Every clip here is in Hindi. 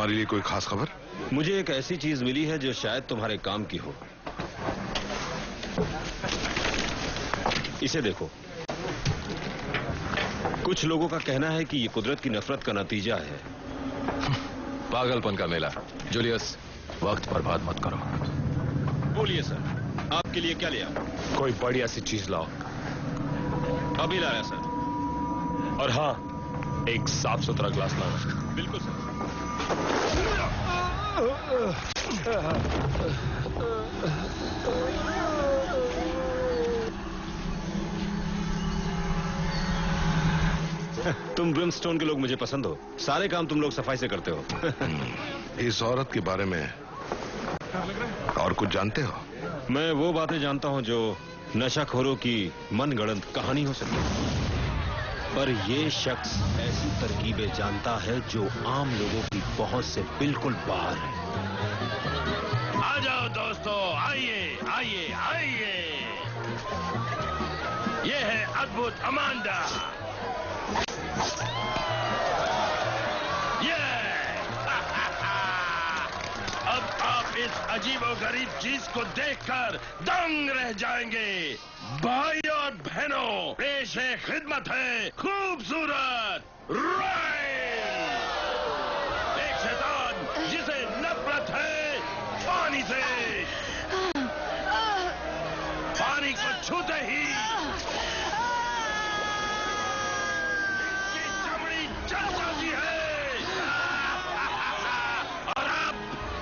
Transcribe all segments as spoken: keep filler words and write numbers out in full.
तुम्हारे लिए कोई खास खबर? मुझे एक ऐसी चीज मिली है जो शायद तुम्हारे काम की हो। इसे देखो। कुछ लोगों का कहना है कि ये कुदरत की नफरत का नतीजा है। पागलपन का मेला। जूलियस, वक्त बर्बाद मत करो। बोलिए सर, आपके लिए क्या ले आऊं? कोई बढ़िया सी चीज लाओ। अभी लाया सर। और हाँ, एक साफ सुथरा ग्लास लाना। बिल्कुल सर। तुम ब्रिमस्टोन के लोग मुझे पसंद हो। सारे काम तुम लोग सफाई से करते हो। इस औरत के बारे में और कुछ जानते हो? मैं वो बातें जानता हूं जो नशाखोरों की मनगढ़ंत कहानी हो सकती है, पर ये शख्स ऐसी तरकीबें जानता है जो आम लोगों की पहुंच से बिल्कुल बाहर है। आ जाओ दोस्तों, आइए आइए आइए। ये है अद्भुत अमांडा। ये अब आप इस अजीबोगरीब चीज को देखकर दंग रह जाएंगे। भाई और बहनों, पेश है खिदमत है खूबसूरत रायन, एक शैतान जिसे नफरत है पानी से। पानी को छूते ही इसकी चमड़ी जल जाती है। और अब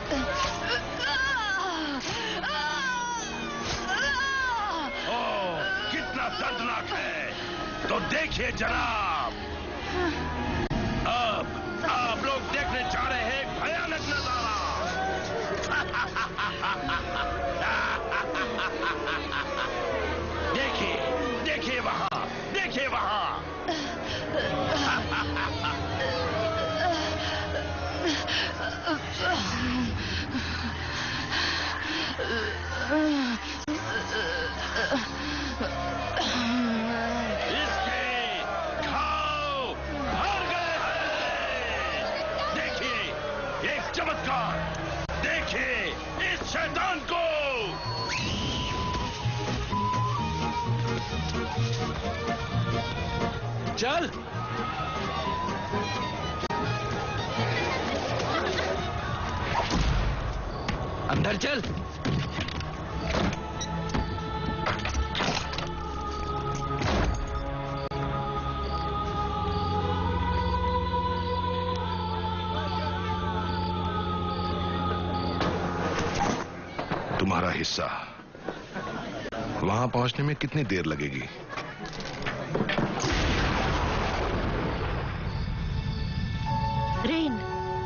ओ, कितना दर्दनाक है। तो देखिए जनाब, अब आप लोग देखने जा रहे हैं एक भयानक नजारा। देखिए देखिए वहां, देखिए वहां। इसके घाव भर गए हैं। देखिए एक चमत्कार, देखिए इस शैतान को। चल। अंदर चल। तुम्हारा हिस्सा वहां पहुंचने में कितनी देर लगेगी? रेन,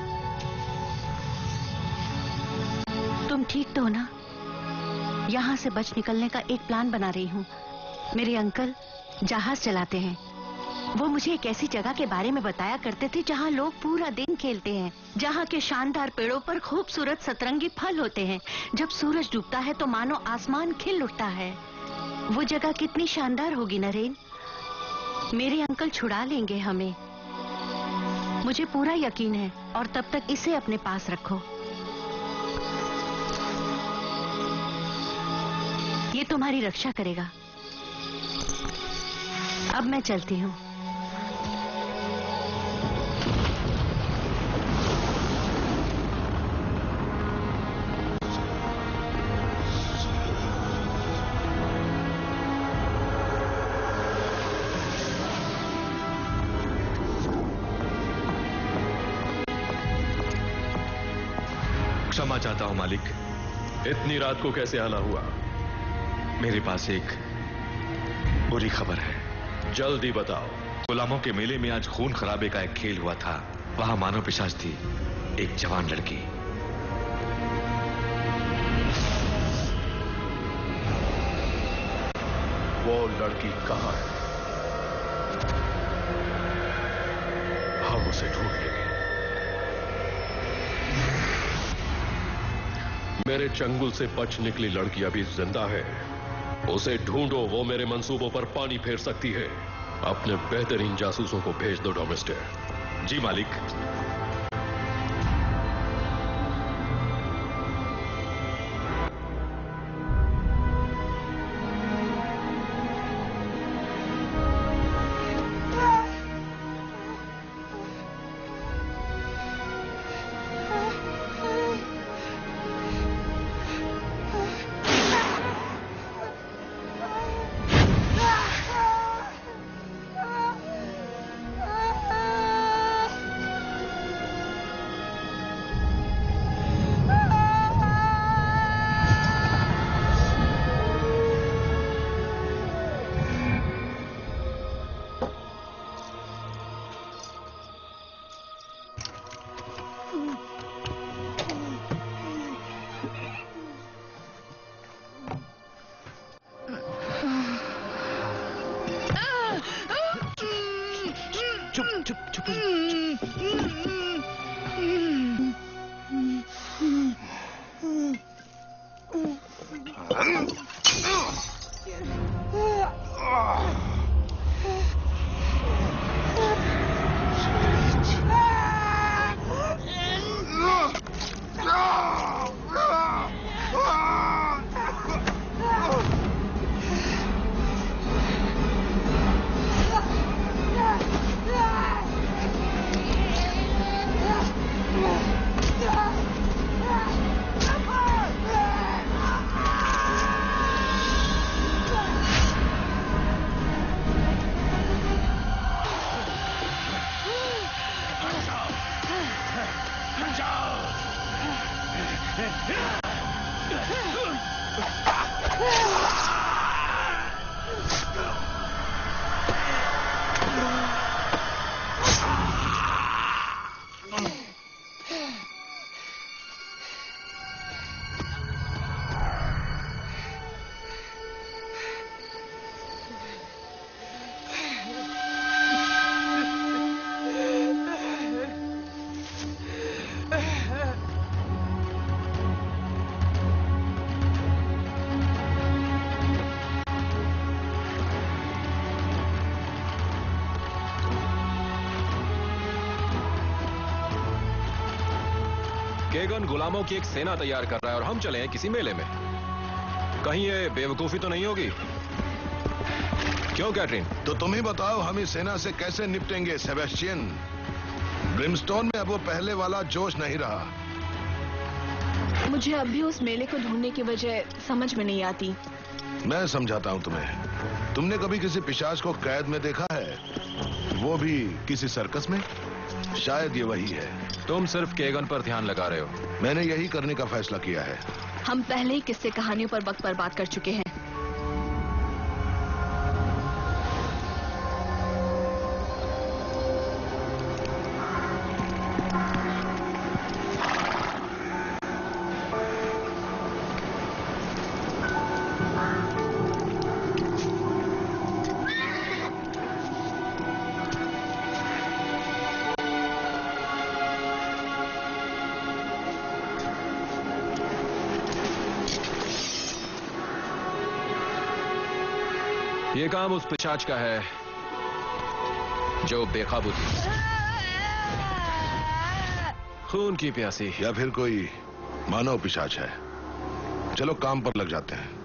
तुम ठीक तो हो ना? यहाँ से बच निकलने का एक प्लान बना रही हूँ। मेरे अंकल जहाज चलाते हैं। वो मुझे एक ऐसी जगह के बारे में बताया करते थे जहाँ लोग पूरा दिन खेलते हैं, जहाँ के शानदार पेड़ों पर खूबसूरत सतरंगी फल होते हैं। जब सूरज डूबता है तो मानो आसमान खिल उठता है। वो जगह कितनी शानदार होगी ना रेन? मेरे अंकल छुड़ा लेंगे हमें, मुझे पूरा यकीन है। और तब तक इसे अपने पास रखो। ये तुम्हारी रक्षा करेगा। अब मैं चलती हूँ। क्षमा चाहता हूं मालिक, इतनी रात को कैसे आना हुआ? मेरे पास एक बुरी खबर है। जल्दी बताओ। गुलामों के मेले में आज खून खराबे का एक खेल हुआ था। वहां मानव पिशाच थी, एक जवान लड़की। वो लड़की कहां है? हम उसे ढूंढ लेंगे। मेरे चंगुल से बच निकली लड़की अभी जिंदा है। उसे ढूंढो, वो मेरे मंसूबों पर पानी फेर सकती है। अपने बेहतरीन जासूसों को भेज दो डोमेस्टर। जी मालिक। चुप चुप चुप चुप। केगन गुलामों की एक सेना तैयार कर रहा है और हम चले हैं किसी मेले में। कहीं ये बेवकूफी तो नहीं होगी? क्यों कैटरीन? तो तुम ही बताओ, हम इस सेना से कैसे निपटेंगे सेबेस्टियन? ब्रिमस्टोन में अब वो पहले वाला जोश नहीं रहा। मुझे अब भी उस मेले को ढूंढने की वजह समझ में नहीं आती। मैं समझाता हूं तुम्हें। तुमने कभी किसी पिशाच को कैद में देखा है? वो भी किसी सर्कस में? शायद ये वही है। तुम सिर्फ केगन पर ध्यान लगा रहे हो। मैंने यही करने का फैसला किया है। हम पहले ही किस्से कहानियों पर वक्त बर्बाद कर चुके हैं। ये काम उस पिशाच का है जो बेकाबू थी, खून की प्यासी। या फिर कोई मानव पिशाच है। चलो काम पर लग जाते हैं।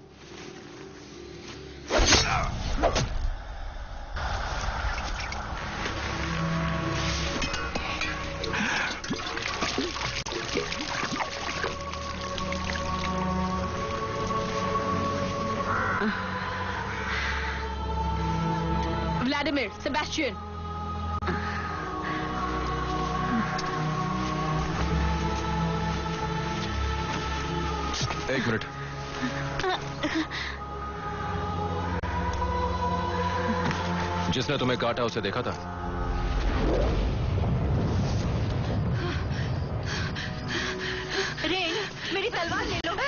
Vladimir, Sebastian. एक मिनट। जिसने तुम्हें काटा उसे देखा था? रेन, मेरी तलवार ले लो।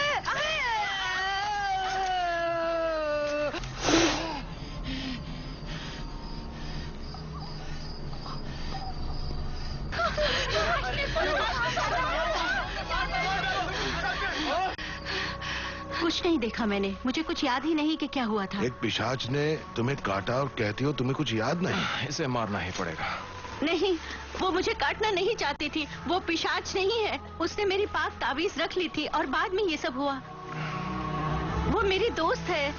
कुछ नहीं देखा मैंने। मुझे कुछ याद ही नहीं कि क्या हुआ था। एक पिशाच ने तुम्हें काटा और कहती हो तुम्हें कुछ याद नहीं? इसे मारना ही पड़ेगा। नहीं, वो मुझे काटना नहीं चाहती थी। वो पिशाच नहीं है। उसने मेरी पाक ताबीज रख ली थी और बाद में ये सब हुआ। वो मेरी दोस्त है।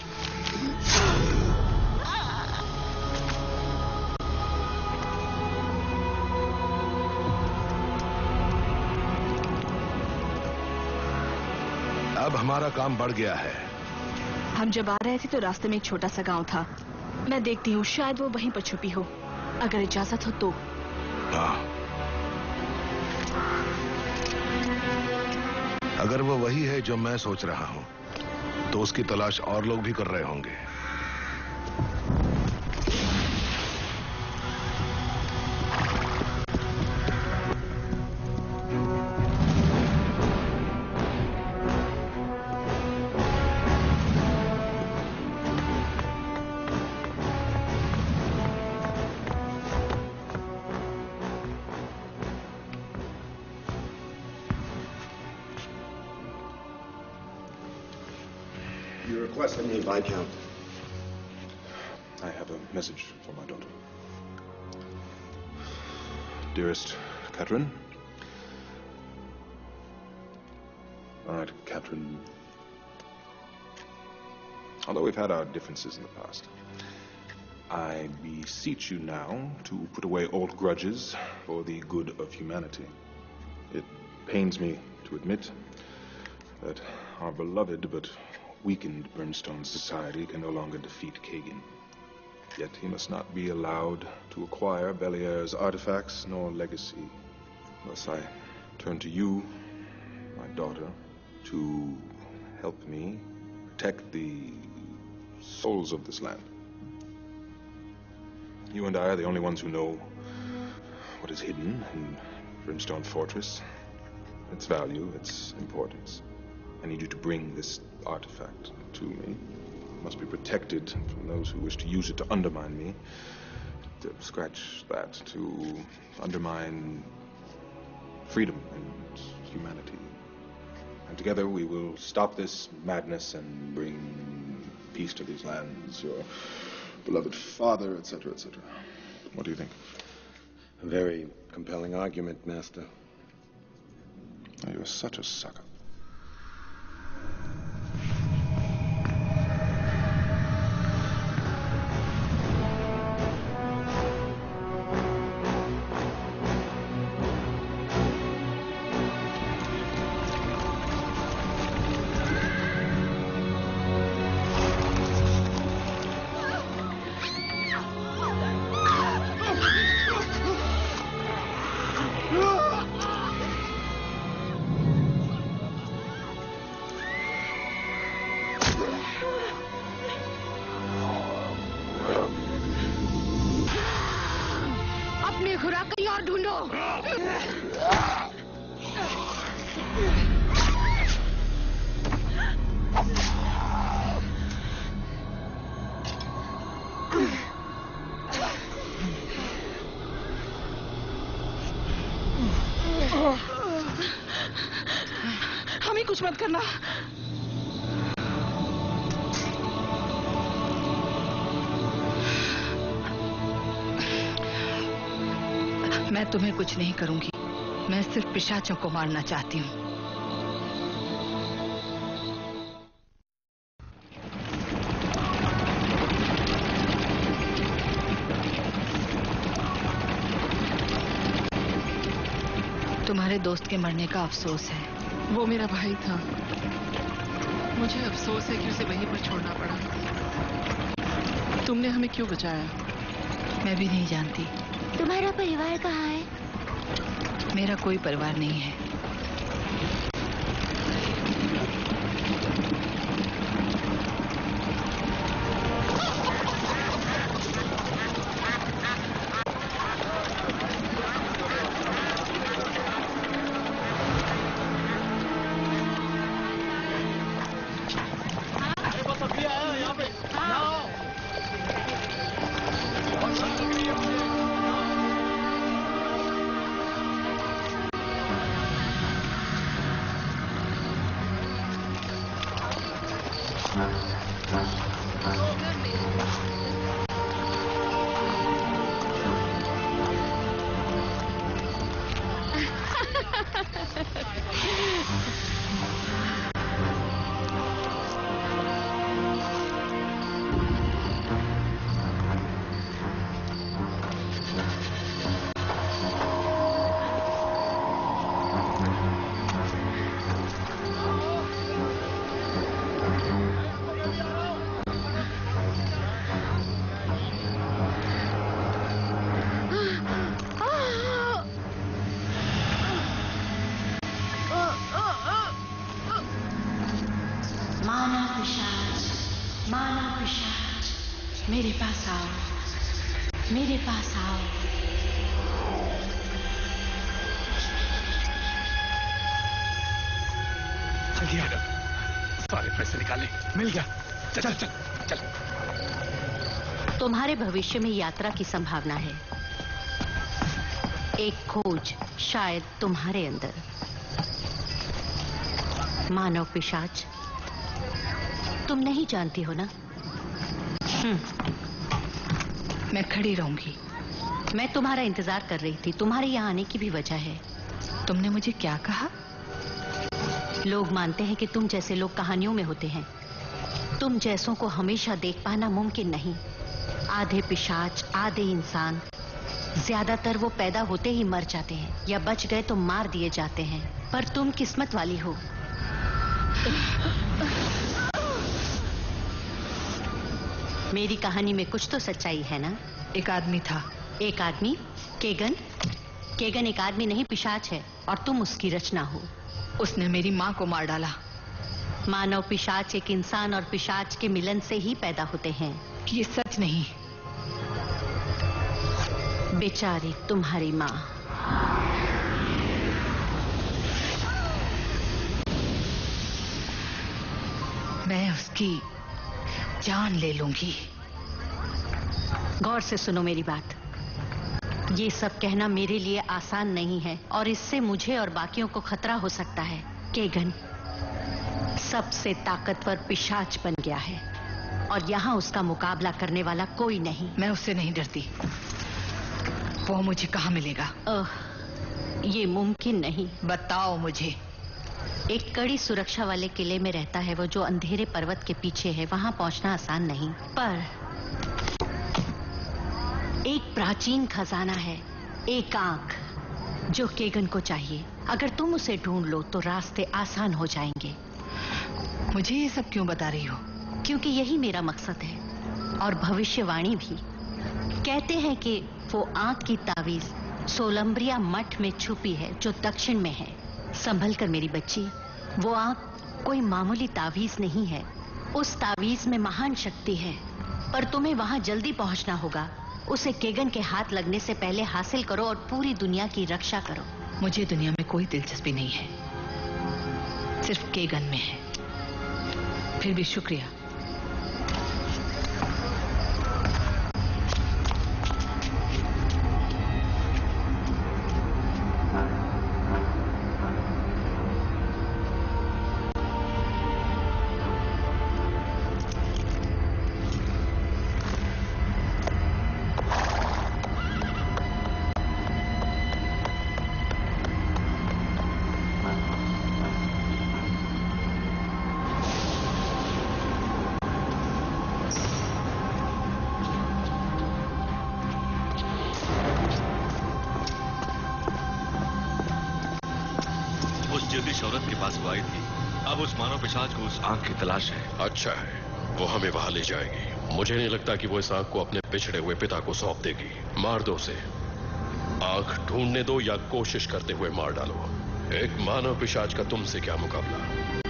अब हमारा काम बढ़ गया है। हम जब आ रहे थे तो रास्ते में एक छोटा सा गांव था। मैं देखती हूँ, शायद वो वहीं पर छुपी हो। अगर इजाजत हो तो। हाँ, अगर वो वही है जो मैं सोच रहा हूँ तो उसकी तलाश और लोग भी कर रहे होंगे। request from you, Viscount. I have a message for my daughter. Dearest Catherine. All right, Catherine. Although we've had our differences in the past, I beseech you now to put away old grudges for the good of humanity. It pains me to admit that our beloved but weakened Brimstone society can no longer defeat Kagan. Yet he must not be allowed to acquire Belier's artifacts nor legacy. Thus I turn to you, my daughter, to help me protect the souls of this land. You and I are the only ones who know what is hidden in Brimstone Fortress, its value, its importance. I need you to bring this artifact to me. It must be protected from those who wish to use it to undermine me. To scratch that, to undermine freedom and humanity. And together we will stop this madness and bring peace to these lands, your beloved father, et cetera, et cetera. What do you think? A very compelling argument, Master. Oh, you're such a sucker. हमें कुछ मत करना। मैं तुम्हें कुछ नहीं करूंगी। मैं सिर्फ पिशाचों को मारना चाहती हूँ। तुम्हारे दोस्त के मरने का अफसोस है। वो मेरा भाई था। मुझे अफसोस है कि उसे वहीं पर छोड़ना पड़ा। तुमने हमें क्यों बचाया? मैं भी नहीं जानती। तुम्हारा परिवार कहाँ है? मेरा कोई परिवार नहीं है। मेरे पास आओ, मेरे पास आओ। जल्दी आ, सारे पैसे निकाल ले। मिल गया। चल चल चल चल। तुम्हारे भविष्य में यात्रा की संभावना है। एक खोज शायद तुम्हारे अंदर। मानव पिशाच, तुम नहीं जानती हो ना? हम्म। मैं खड़ी रहूंगी। मैं तुम्हारा इंतजार कर रही थी। तुम्हारे यहाँ आने की भी वजह है। तुमने मुझे क्या कहा? लोग मानते हैं कि तुम जैसे लोग कहानियों में होते हैं। तुम जैसों को हमेशा देख पाना मुमकिन नहीं। आधे पिशाच, आधे इंसान। ज्यादातर वो पैदा होते ही मर जाते हैं या बच गए तो मार दिए जाते हैं। पर तुम किस्मत वाली हो। मेरी कहानी में कुछ तो सच्चाई है ना? एक आदमी था। एक आदमी? केगन? केगन एक आदमी नहीं, पिशाच है और तुम उसकी रचना हो। उसने मेरी माँ को मार डाला। मानव पिशाच एक इंसान और पिशाच के मिलन से ही पैदा होते हैं। ये सच नहीं। बेचारी तुम्हारी माँ। मैं उसकी जान ले लूंगी। गौर से सुनो मेरी बात। ये सब कहना मेरे लिए आसान नहीं है और इससे मुझे और बाकियों को खतरा हो सकता है। केगन सबसे ताकतवर पिशाच बन गया है और यहाँ उसका मुकाबला करने वाला कोई नहीं। मैं उससे नहीं डरती। वो मुझे कहाँ मिलेगा? ओह, ये मुमकिन नहीं। बताओ मुझे। एक कड़ी सुरक्षा वाले किले में रहता है वो, जो अंधेरे पर्वत के पीछे है। वहां पहुंचना आसान नहीं, पर एक प्राचीन खजाना है, एक आंख जो केगन को चाहिए। अगर तुम उसे ढूंढ लो तो रास्ते आसान हो जाएंगे। मुझे ये सब क्यों बता रही हो? क्योंकि यही मेरा मकसद है और भविष्यवाणी भी। कहते हैं कि वो आंख की तावीज सोलंब्रिया मठ में छुपी है जो दक्षिण में है। संभल कर मेरी बच्ची, वो आंख कोई मामूली तावीज नहीं है। उस तावीज में महान शक्ति है, पर तुम्हें वहां जल्दी पहुंचना होगा। उसे केगन के हाथ लगने से पहले हासिल करो और पूरी दुनिया की रक्षा करो। मुझे दुनिया में कोई दिलचस्पी नहीं है, सिर्फ केगन में है। फिर भी शुक्रिया। औरत के पास वो आई थी। अब उस मानव पिशाच को उस आंख की तलाश है। अच्छा है, वो हमें वहां ले जाएगी। मुझे नहीं लगता कि वो इस आंख को अपने पिछड़े हुए पिता को सौंप देगी। मार दो उसे। आंख ढूंढने दो या कोशिश करते हुए मार डालो। एक मानव पिशाच का तुमसे क्या मुकाबला।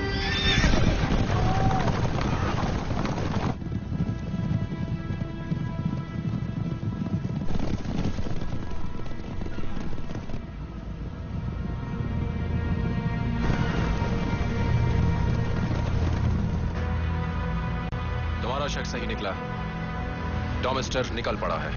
शक सही निकला। डोमेस्टर निकल पड़ा है।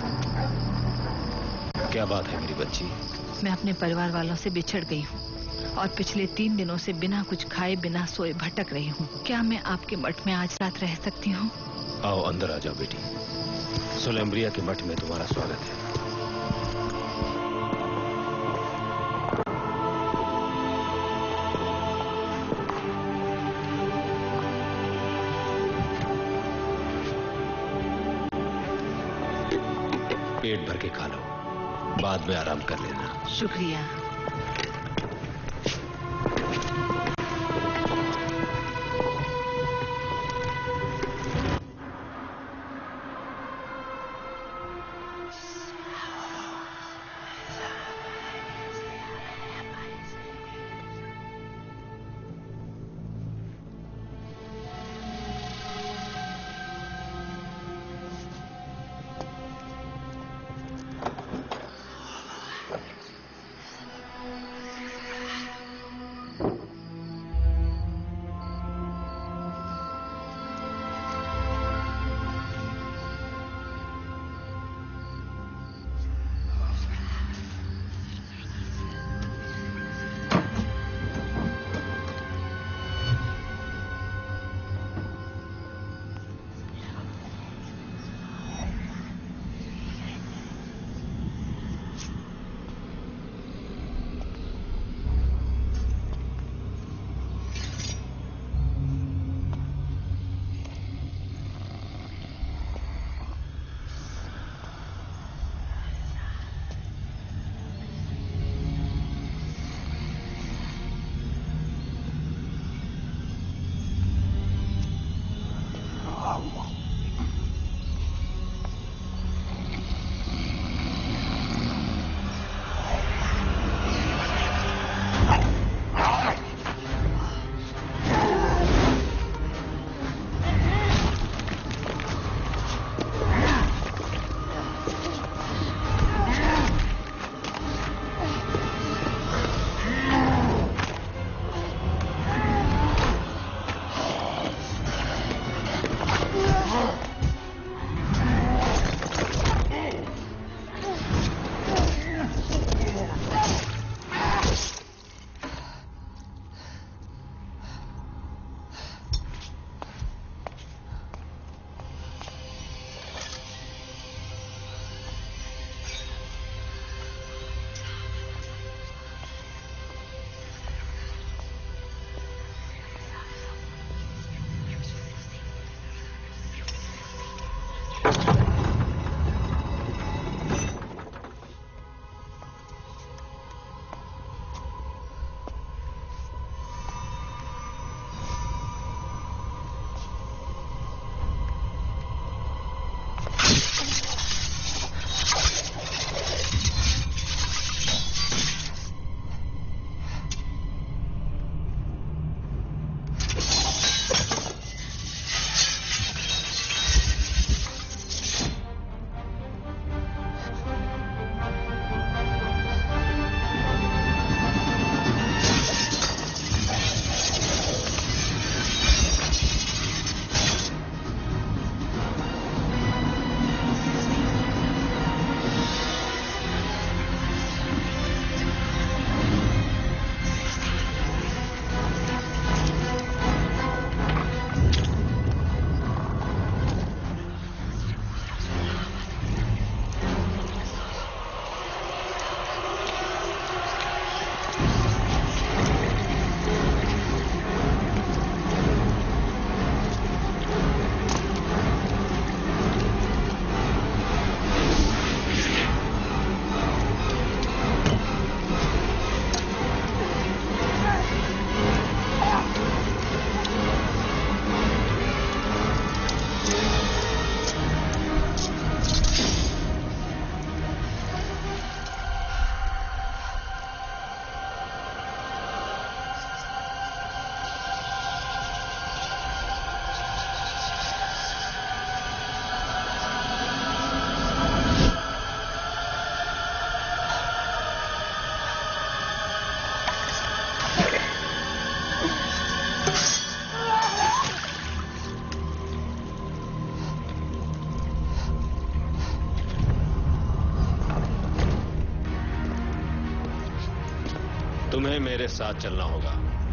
क्या बात है मेरी बच्ची? मैं अपने परिवार वालों से बिछड़ गई हूँ और पिछले तीन दिनों से बिना कुछ खाए बिना सोए भटक रही हूँ। क्या मैं आपके मठ में आज रात रह सकती हूँ? आओ अंदर आ जाओ बेटी। सोलम्ब्रिया के मठ में तुम्हारा स्वागत है। पेट भर के खा लो, बाद में आराम कर लेना। शुक्रिया। तुम्हें मेरे साथ चलना होगा।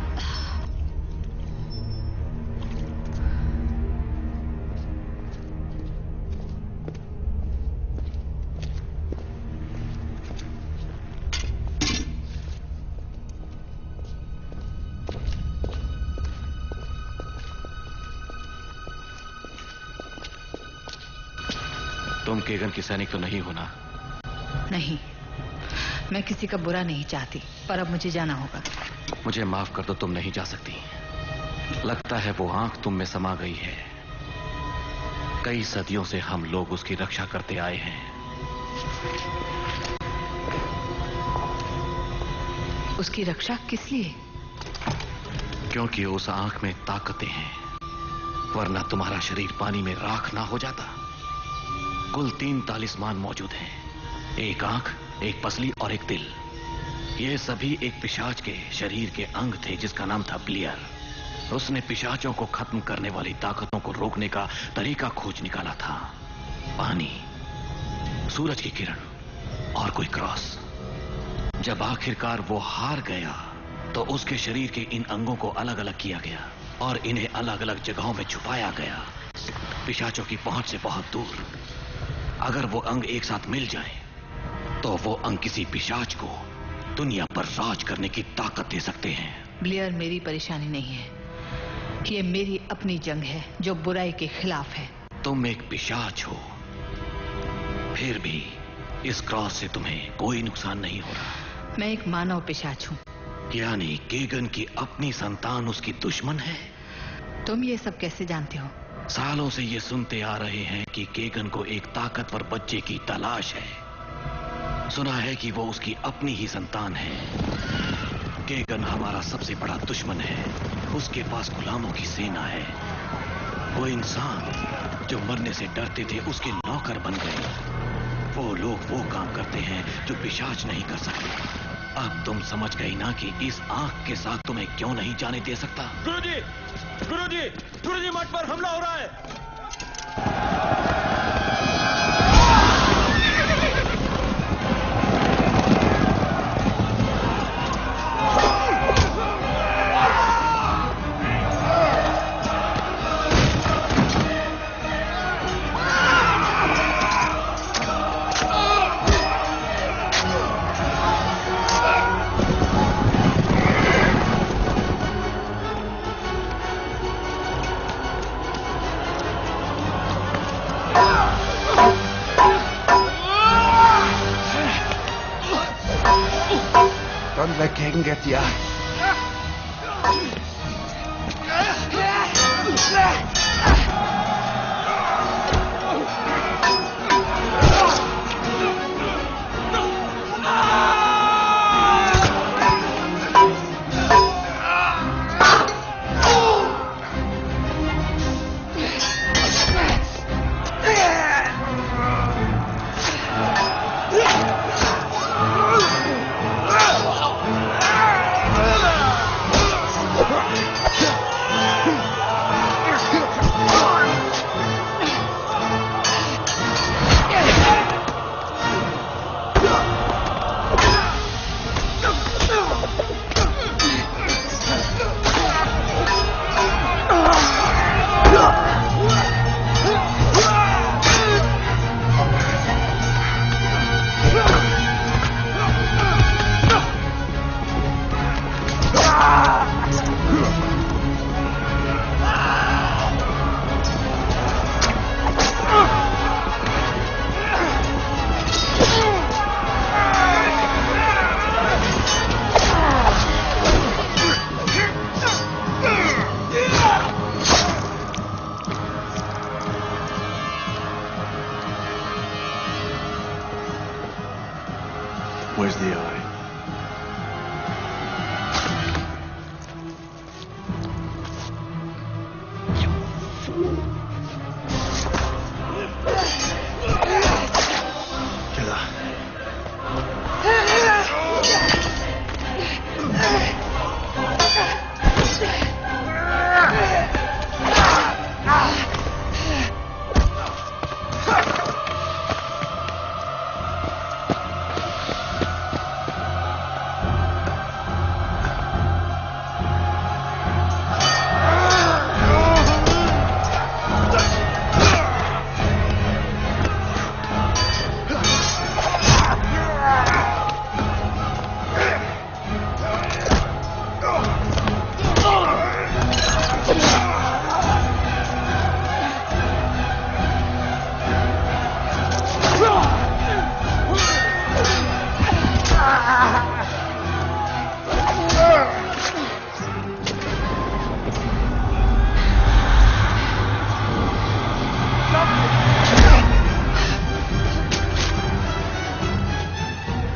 तुम केगन की सैनिक तो नहीं हो ना? नहीं, मैं किसी का बुरा नहीं चाहती, पर अब मुझे जाना होगा। मुझे माफ कर दो, तुम नहीं जा सकती। लगता है वो आंख तुम में समा गई है। कई सदियों से हम लोग उसकी रक्षा करते आए हैं। उसकी रक्षा किस लिए? क्योंकि उस आंख में ताकतें हैं, वरना तुम्हारा शरीर पानी में राख ना हो जाता। कुल तीन तालिस्मान मौजूद हैं, एक आंख, एक पसली और एक दिल। ये सभी एक पिशाच के शरीर के अंग थे जिसका नाम था ब्लियर। उसने पिशाचों को खत्म करने वाली ताकतों को रोकने का तरीका खोज निकाला था। पानी, सूरज की किरण और कोई क्रॉस। जब आखिरकार वो हार गया तो उसके शरीर के इन अंगों को अलग अलग किया गया और इन्हें अलग अलग जगहों में छुपाया गया, पिशाचों की पहुंच से बहुत दूर। अगर वो अंग एक साथ मिल जाए तो वो अंग किसी पिशाच को दुनिया पर राज करने की ताकत दे सकते हैं। ब्लियर मेरी परेशानी नहीं है, ये मेरी अपनी जंग है जो बुराई के खिलाफ है। तुम एक पिशाच हो, फिर भी इस क्रॉस से तुम्हें कोई नुकसान नहीं हो रहा। मैं एक मानव पिशाच हूँ। यानी केगन की अपनी संतान उसकी दुश्मन है? तुम ये सब कैसे जानते हो? सालों से ये सुनते आ रहे हैं कि केगन को एक ताकतवर बच्चे की तलाश है। सुना है कि वो उसकी अपनी ही संतान है। केगन हमारा सबसे बड़ा दुश्मन है। उसके पास गुलामों की सेना है। वो इंसान जो मरने से डरते थे उसके नौकर बन गए। वो लोग वो काम करते हैं जो पिशाच नहीं कर सकते। अब तुम समझ गई ना कि इस आंख के साथ तुम्हें क्यों नहीं जाने दे सकता? गुरुजी, गुरुजी, गुरुजी, मठ पर हमला हो रहा है। Don't let Kagan get the eye. Where's the eye?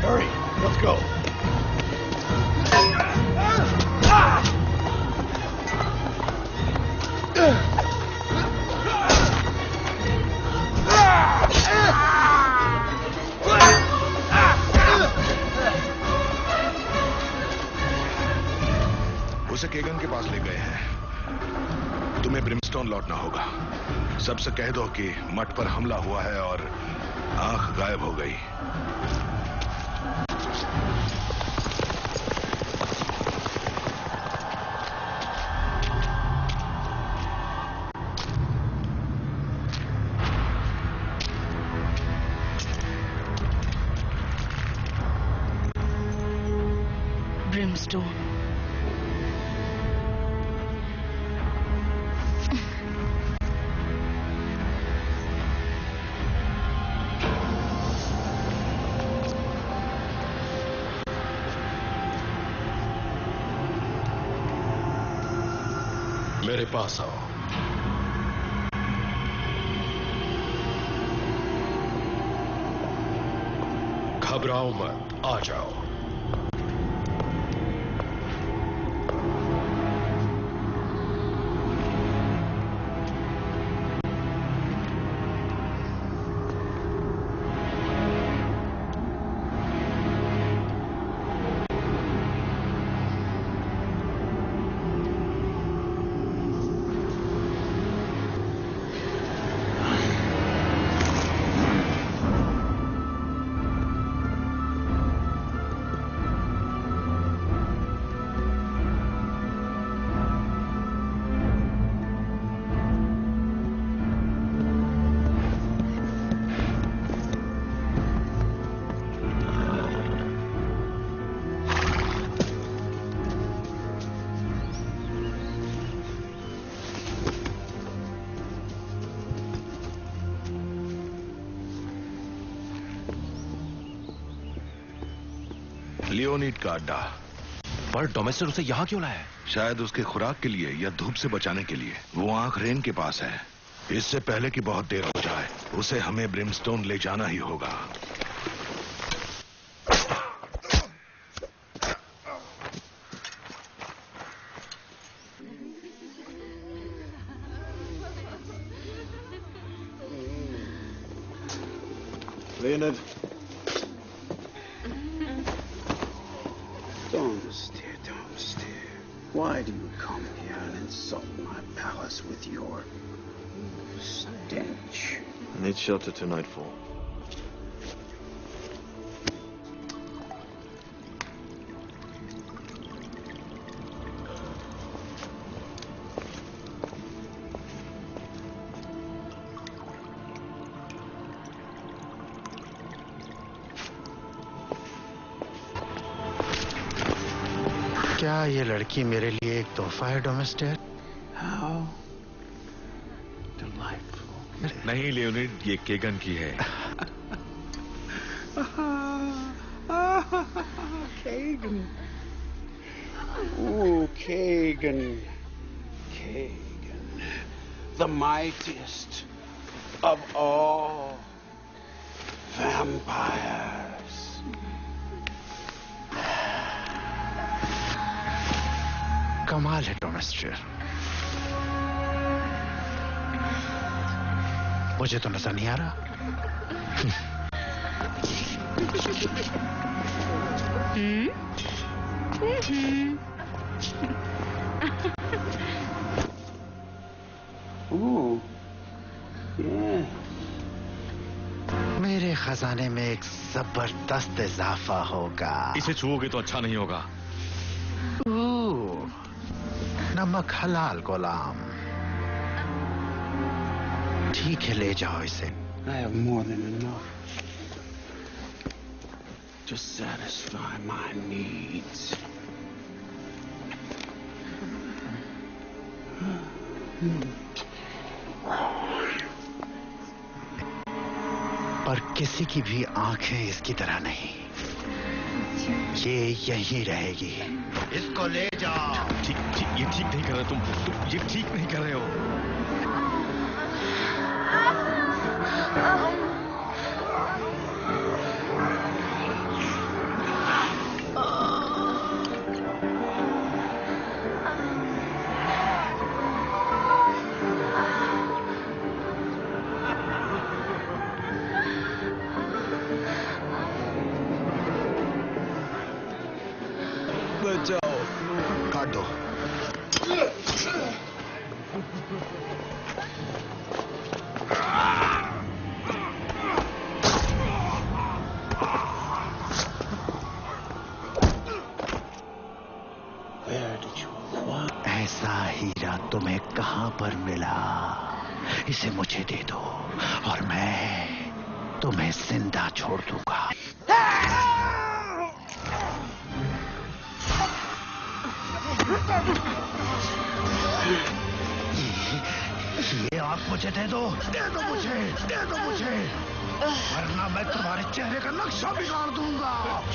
Hurry, let's go. उसे केगन के पास ले गए हैं। तुम्हें ब्रिमस्टोन लौटना होगा। सबसे कह दो कि मठ पर हमला हुआ है और आंख गायब हो गई। ब्रिमस्टोन। मेरे पास आओ। घबराओ मत, आ जाओ। लियोनीड का अड्डा। पर डोमेस्टर उसे यहां क्यों लाया है? शायद उसके खुराक के लिए या धूप से बचाने के लिए। वो आंख रेन के पास है। इससे पहले कि बहुत देर हो जाए उसे हमें ब्रिमस्टोन ले जाना ही होगा। Leonard. Don't stare, don't stare. Why do you come here and insult my palace with your stench? I need shelter till nightfall. क्या ये लड़की मेरे लिए एक तोहफा है डोमेस्टर? How delightful. नहीं लियोनिड, ये केगन की है। Kagan. Ooh, Kagan. Kagan. The mightiest of all vampires. कमाल है डोमेस्टर। मुझे तो नजर नहीं आ रहा। Ooh, yeah. मेरे खजाने में एक जबरदस्त इजाफा होगा। इसे छुओगे तो अच्छा नहीं होगा। Ooh, नमक हलाल गुलाम। ठीक है, ले जाओ इसे। I have more than enough to satisfy my needs. पर किसी की भी आंखें इसकी तरह नहीं। ये यहीं रहेगी। इसको ले जाओ। ठीक ठीक ये ठीक नहीं कर रहे तुम तुम ये ठीक नहीं कर रहे हो। तुम्हें कहां पर मिला, इसे मुझे दे दो और मैं तुम्हें जिंदा छोड़ दूंगा। ये आंख मुझे दे दो, दे दो मुझे, दे दो मुझे, वरना मैं तुम्हारे चेहरे का नक्शा बिगाड़ दूंगा।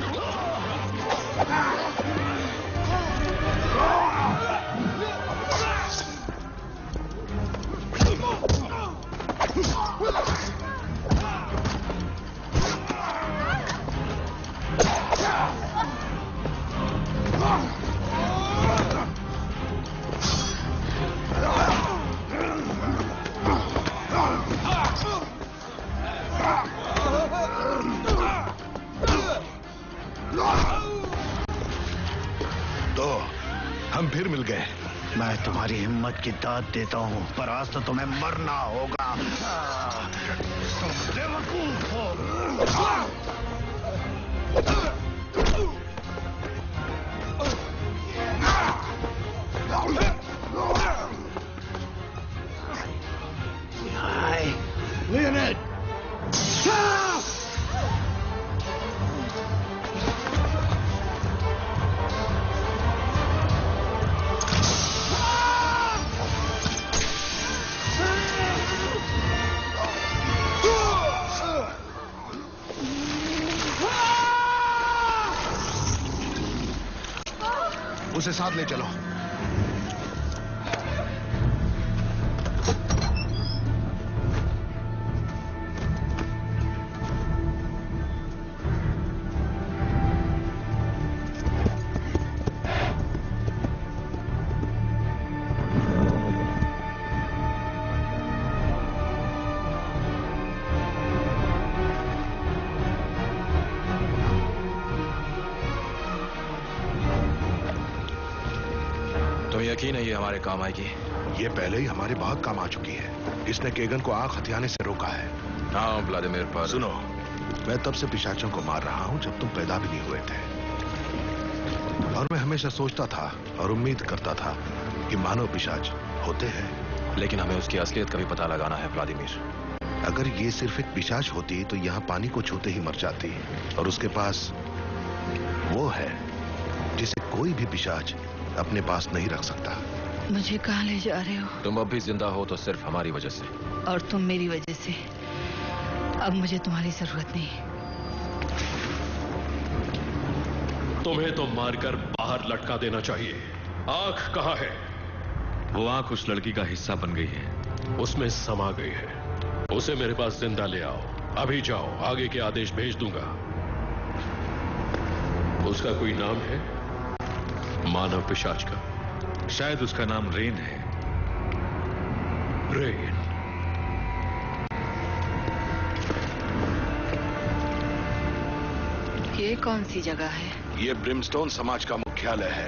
तो हम फिर मिल गए। मैं तुम्हारी हिम्मत की दाद देता हूं, पर आज तो तुम्हें मरना होगा। तुम बेवकूफ हो। Leonid! उसे साथ ले चलो। यकीन है ये हमारे काम आएगी। ये पहले ही हमारे बहुत काम आ चुकी है। इसने केगन को आंख हथियाने से रोका है। हाँ व्लादिमीर, पर सुनो, मैं तब से पिशाचों को मार रहा हूं जब तुम पैदा भी नहीं हुए थे, और मैं हमेशा सोचता था और उम्मीद करता था कि मानव पिशाच होते हैं, लेकिन हमें उसकी असलियत का भी पता लगाना है व्लादिमीर। अगर ये सिर्फ एक पिशाच होती तो यहाँ पानी को छूते ही मर जाती, और उसके पास वो है जिसे कोई भी पिशाच अपने पास नहीं रख सकता। मुझे कहाँ ले जा रहे हो? तुम अब भी जिंदा हो तो सिर्फ हमारी वजह से, और तुम मेरी वजह से। अब मुझे तुम्हारी जरूरत नहीं। तुम्हें तो मारकर बाहर लटका देना चाहिए। आंख कहाँ है? वो आंख उस लड़की का हिस्सा बन गई है, उसमें समा गई है। उसे मेरे पास जिंदा ले आओ। अभी जाओ, आगे के आदेश भेज दूंगा। उसका कोई नाम है? मानव पिशाच का? शायद उसका नाम रेन है। रेन। ये कौन सी जगह है? ये ब्रिमस्टोन समाज का मुख्यालय है।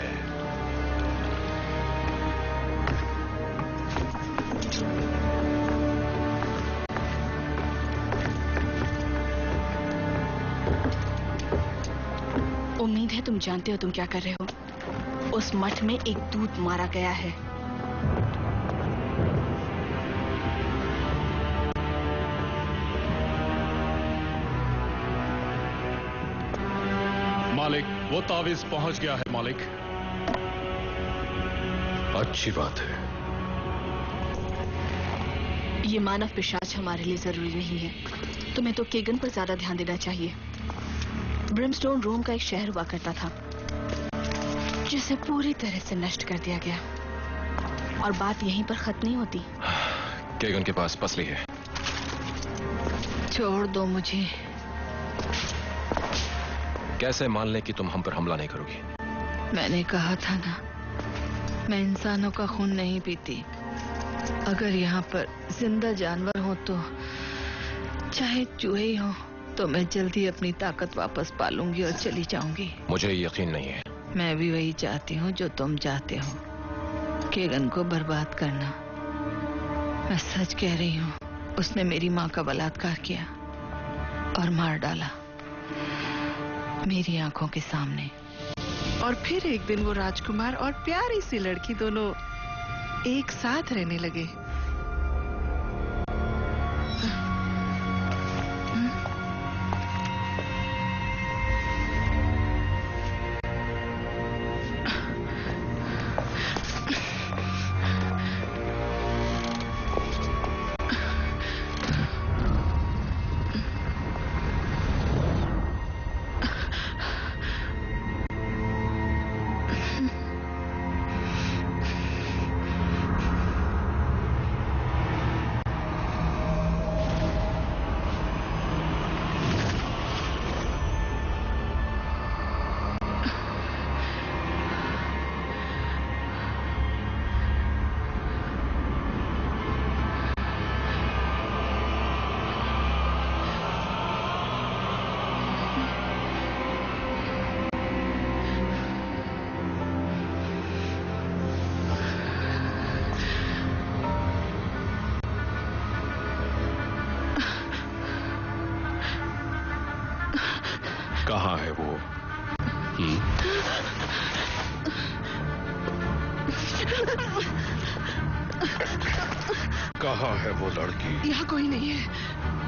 उम्मीद है तुम जानते हो तुम क्या कर रहे हो। उस मठ में एक दूत मारा गया है। मालिक, वो तावीज पहुंच गया है मालिक। अच्छी बात है। ये मानव पिशाच हमारे लिए जरूरी नहीं है। तुम्हें तो केगन पर ज्यादा ध्यान देना चाहिए। ब्रिमस्टोन रोम का एक शहर हुआ करता था जिसे पूरी तरह से नष्ट कर दिया गया, और बात यहीं पर खत्म नहीं होती। केगन के पास पसली है। छोड़ दो मुझे। कैसे मान ले कि तुम हम पर हमला नहीं करोगी? मैंने कहा था ना, मैं इंसानों का खून नहीं पीती। अगर यहाँ पर जिंदा जानवर हो तो चाहे चूहे ही हो, तो मैं जल्दी अपनी ताकत वापस पालूंगी और चली जाऊंगी। मुझे यकीन नहीं है। मैं भी वही चाहती हूँ जो तुम चाहते हो, केगन को बर्बाद करना। मैं सच कह रही हूँ, उसने मेरी माँ का बलात्कार किया और मार डाला मेरी आंखों के सामने। और फिर एक दिन वो राजकुमार और प्यारी सी लड़की दोनों एक साथ रहने लगे। कहाँ है वो? हुँ? कहाँ है वो लड़की? यहाँ कोई नहीं है।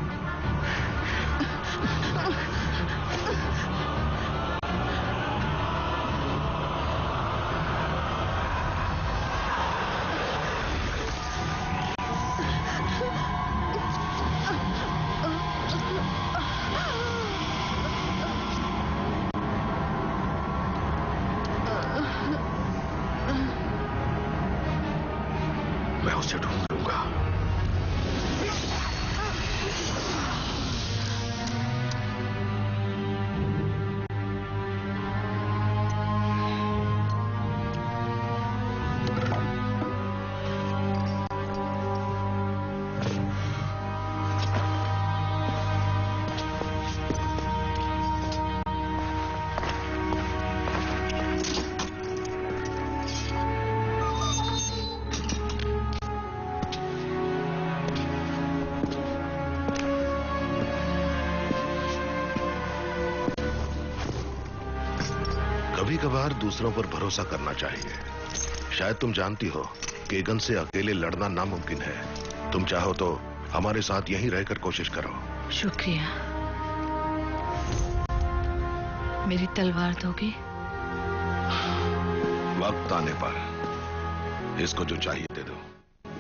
मैं उसे ढूंढ लूंगा। कभी कभार दूसरों पर भरोसा करना चाहिए। शायद तुम जानती हो केगन से अकेले लड़ना नामुमकिन है। तुम चाहो तो हमारे साथ यहीं रहकर कोशिश करो। शुक्रिया। मेरी तलवार दोगे? वक्त आने पर इसको जो चाहिए दे दो।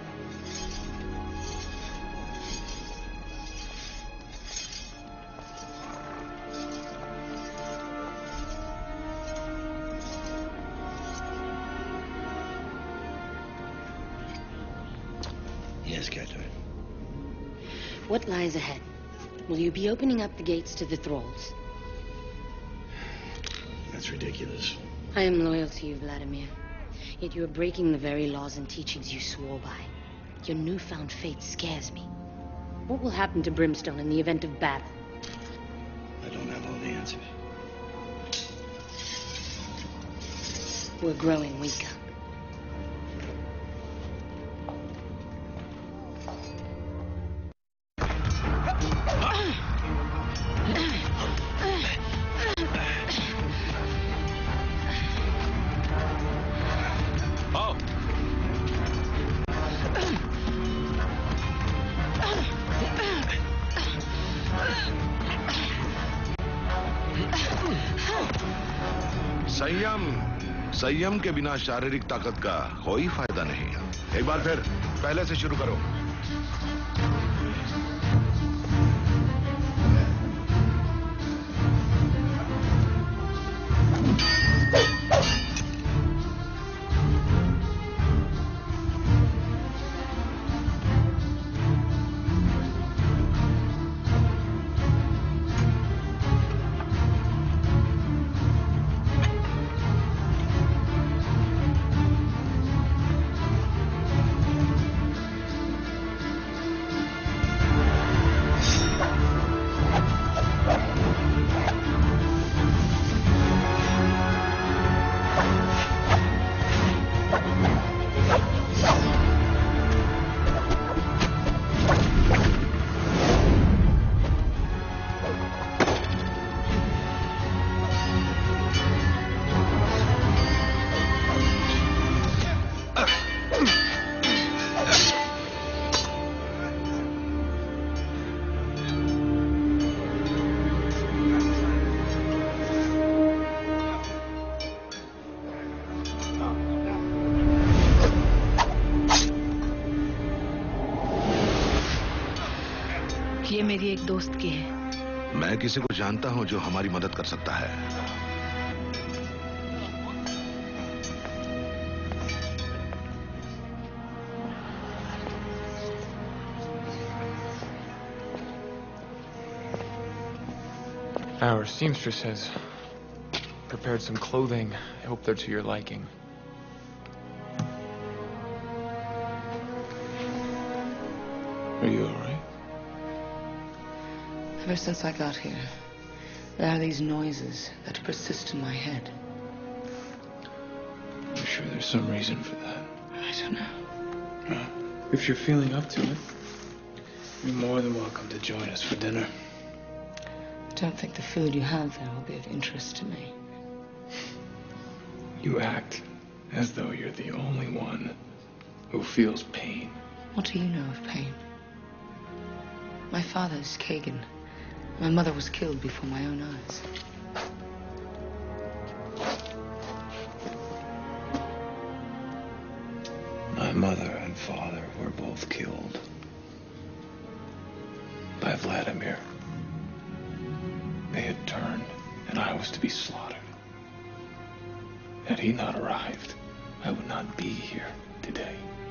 Yes, Catherine. What lies ahead? Will you be opening up the gates to the thralls? That's ridiculous. I am loyal to you, Vladimir. Yet you are breaking the very laws and teachings you swore by. Your newfound faith scares me. What will happen to Brimstone in the event of battle? I don't have all the answers. We're growing weaker. संयम संयम के बिना शारीरिक ताकत का कोई फायदा नहीं। एक बार फिर पहले से शुरू करो। मेरी एक दोस्त की है। मैं किसी को जानता हूं जो हमारी मदद कर सकता है। Our seamstress has prepared some clothing. I hope they're to your liking. Are you all right? Ever since I got here, there are these noises that persist in my head. I'm sure there's some reason for that. I don't know. Well, if you're feeling up to it, you're more than welcome to join us for dinner. I don't think the food you have there will be of interest to me. You act as though you're the only one who feels pain. What do you know of pain? My father is Kagan. My mother was killed before my own eyes. My mother and father were both killed by Vladimir. They had turned, and I was to be slaughtered. Had he not arrived, I would not be here today.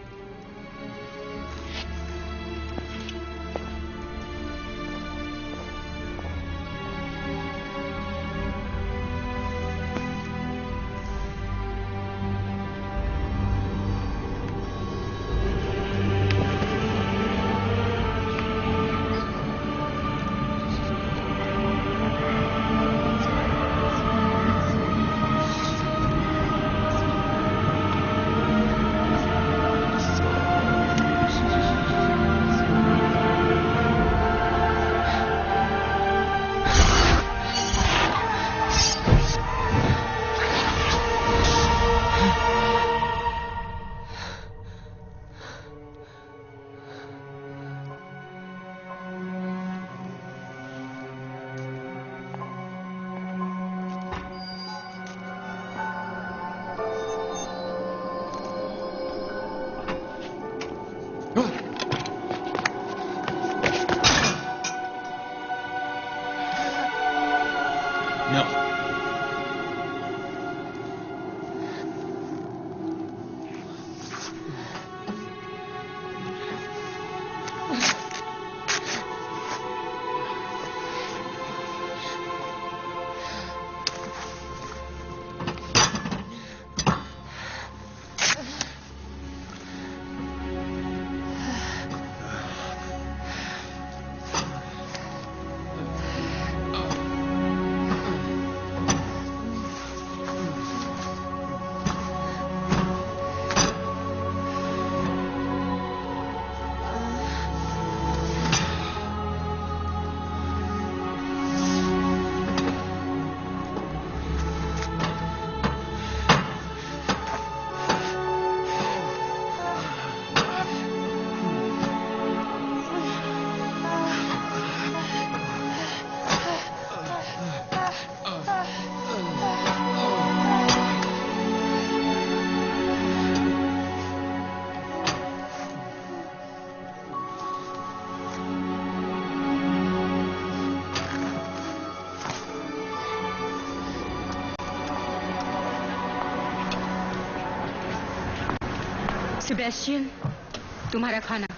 Sebastian, तुम्हारा खाना।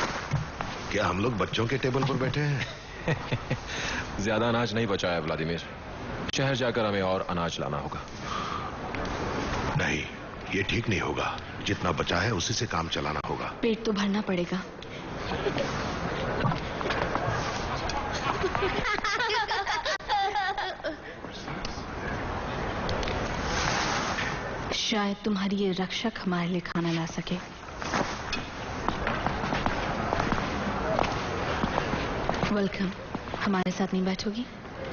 क्या हम लोग बच्चों के टेबल पर बैठे हैं? ज्यादा अनाज नहीं बचा है व्लादिमीर। शहर जाकर हमें और अनाज लाना होगा। नहीं, ये ठीक नहीं होगा। जितना बचा है उसी से काम चलाना होगा। पेट तो भरना पड़ेगा। शायद तुम्हारी ये रक्षक हमारे लिए खाना ला सके। वेलकम। हमारे साथ नहीं बैठोगी?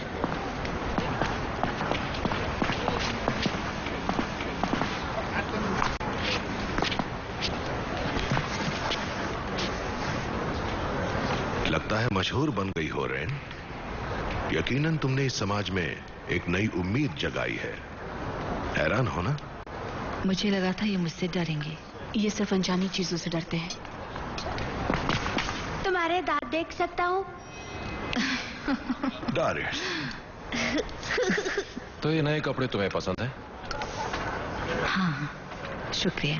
लगता है मशहूर बन गई हो रैन। यकीनन तुमने इस समाज में एक नई उम्मीद जगाई है। हैरान हो ना? मुझे लगा था ये मुझसे डरेंगे। ये सिर्फ अनजानी चीजों से डरते हैं। तुम्हारे दांत देख सकता हूँ? Darius. तो ये नए कपड़े तुम्हें पसंद है? हाँ, शुक्रिया।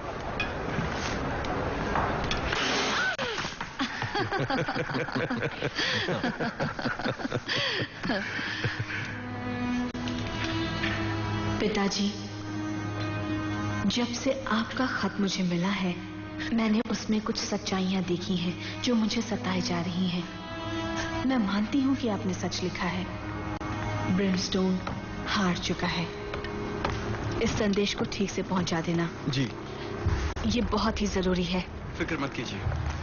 पिताजी, जब से आपका खत मुझे मिला है, मैंने उसमें कुछ सच्चाइयां देखी हैं जो मुझे सताए जा रही हैं। मैं मानती हूं कि आपने सच लिखा है। ब्रिमस्टोन हार चुका है। इस संदेश को ठीक से पहुंचा देना। जी। ये बहुत ही जरूरी है। फिक्र मत कीजिए।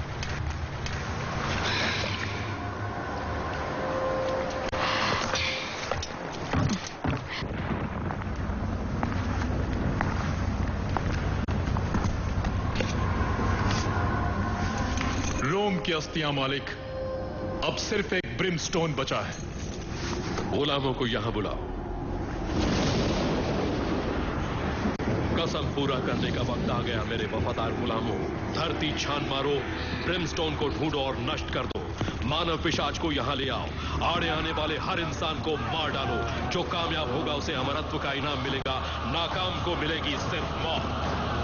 रोम की अस्थियां मालिक, अब सिर्फ एक ब्रिमस्टोन बचा है। गुलामों को यहां बुलाओ। कसम पूरा करने का वक्त आ गया मेरे वफादार गुलामों। धरती छान मारो, ब्रिमस्टोन को ढूंढो और नष्ट कर दो। मानव पिशाच को यहां ले आओ। आड़े आने वाले हर इंसान को मार डालो। जो कामयाब होगा उसे अमरत्व का इनाम मिलेगा, नाकाम को मिलेगी सिर्फ मौत।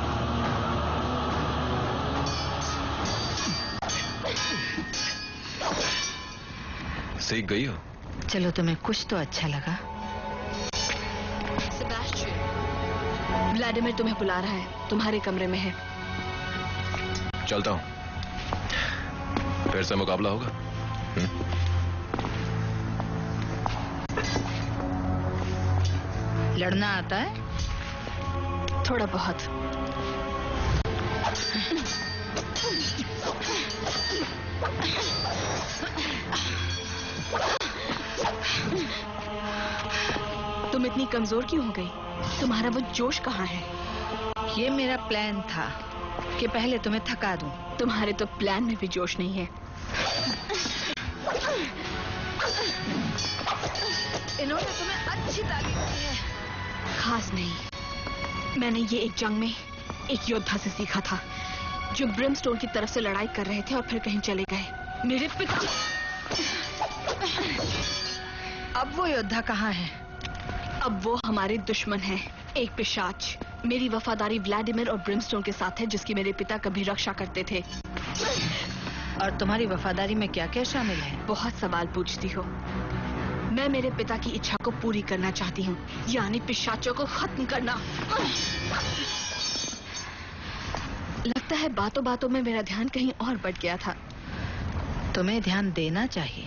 सीख गई हो? चलो, तुम्हें कुछ तो अच्छा लगा। व्लादिमीर तुम्हें बुला रहा है, तुम्हारे कमरे में है। चलता हूं, फिर से मुकाबला होगा। लड़ना आता है? थोड़ा बहुत। तुम इतनी कमजोर क्यों हो गई? तुम्हारा वो जोश कहाँ है? ये मेरा प्लान था कि पहले तुम्हें थका दूं। तुम्हारे तो प्लान में भी जोश नहीं है। इन्होंने तुम्हें अच्छी तालीम दी है। खास नहीं। मैंने ये एक जंग में एक योद्धा से सीखा था जो ब्रिमस्टोन की तरफ से लड़ाई कर रहे थे और फिर कहीं चले गए। मेरे पिता। अब वो योद्धा कहाँ है? अब वो हमारे दुश्मन हैं। एक पिशाच मेरी वफादारी व्लादिमीर और ब्रिमस्टोन के साथ है, जिसकी मेरे पिता कभी रक्षा करते थे। और तुम्हारी वफादारी में क्या क्या शामिल है? बहुत सवाल पूछती हो। मैं मेरे पिता की इच्छा को पूरी करना चाहती हूँ, यानी पिशाचों को खत्म करना। लगता है बातों बातों में मेरा ध्यान कहीं और बट गया था। तुम्हें ध्यान देना चाहिए।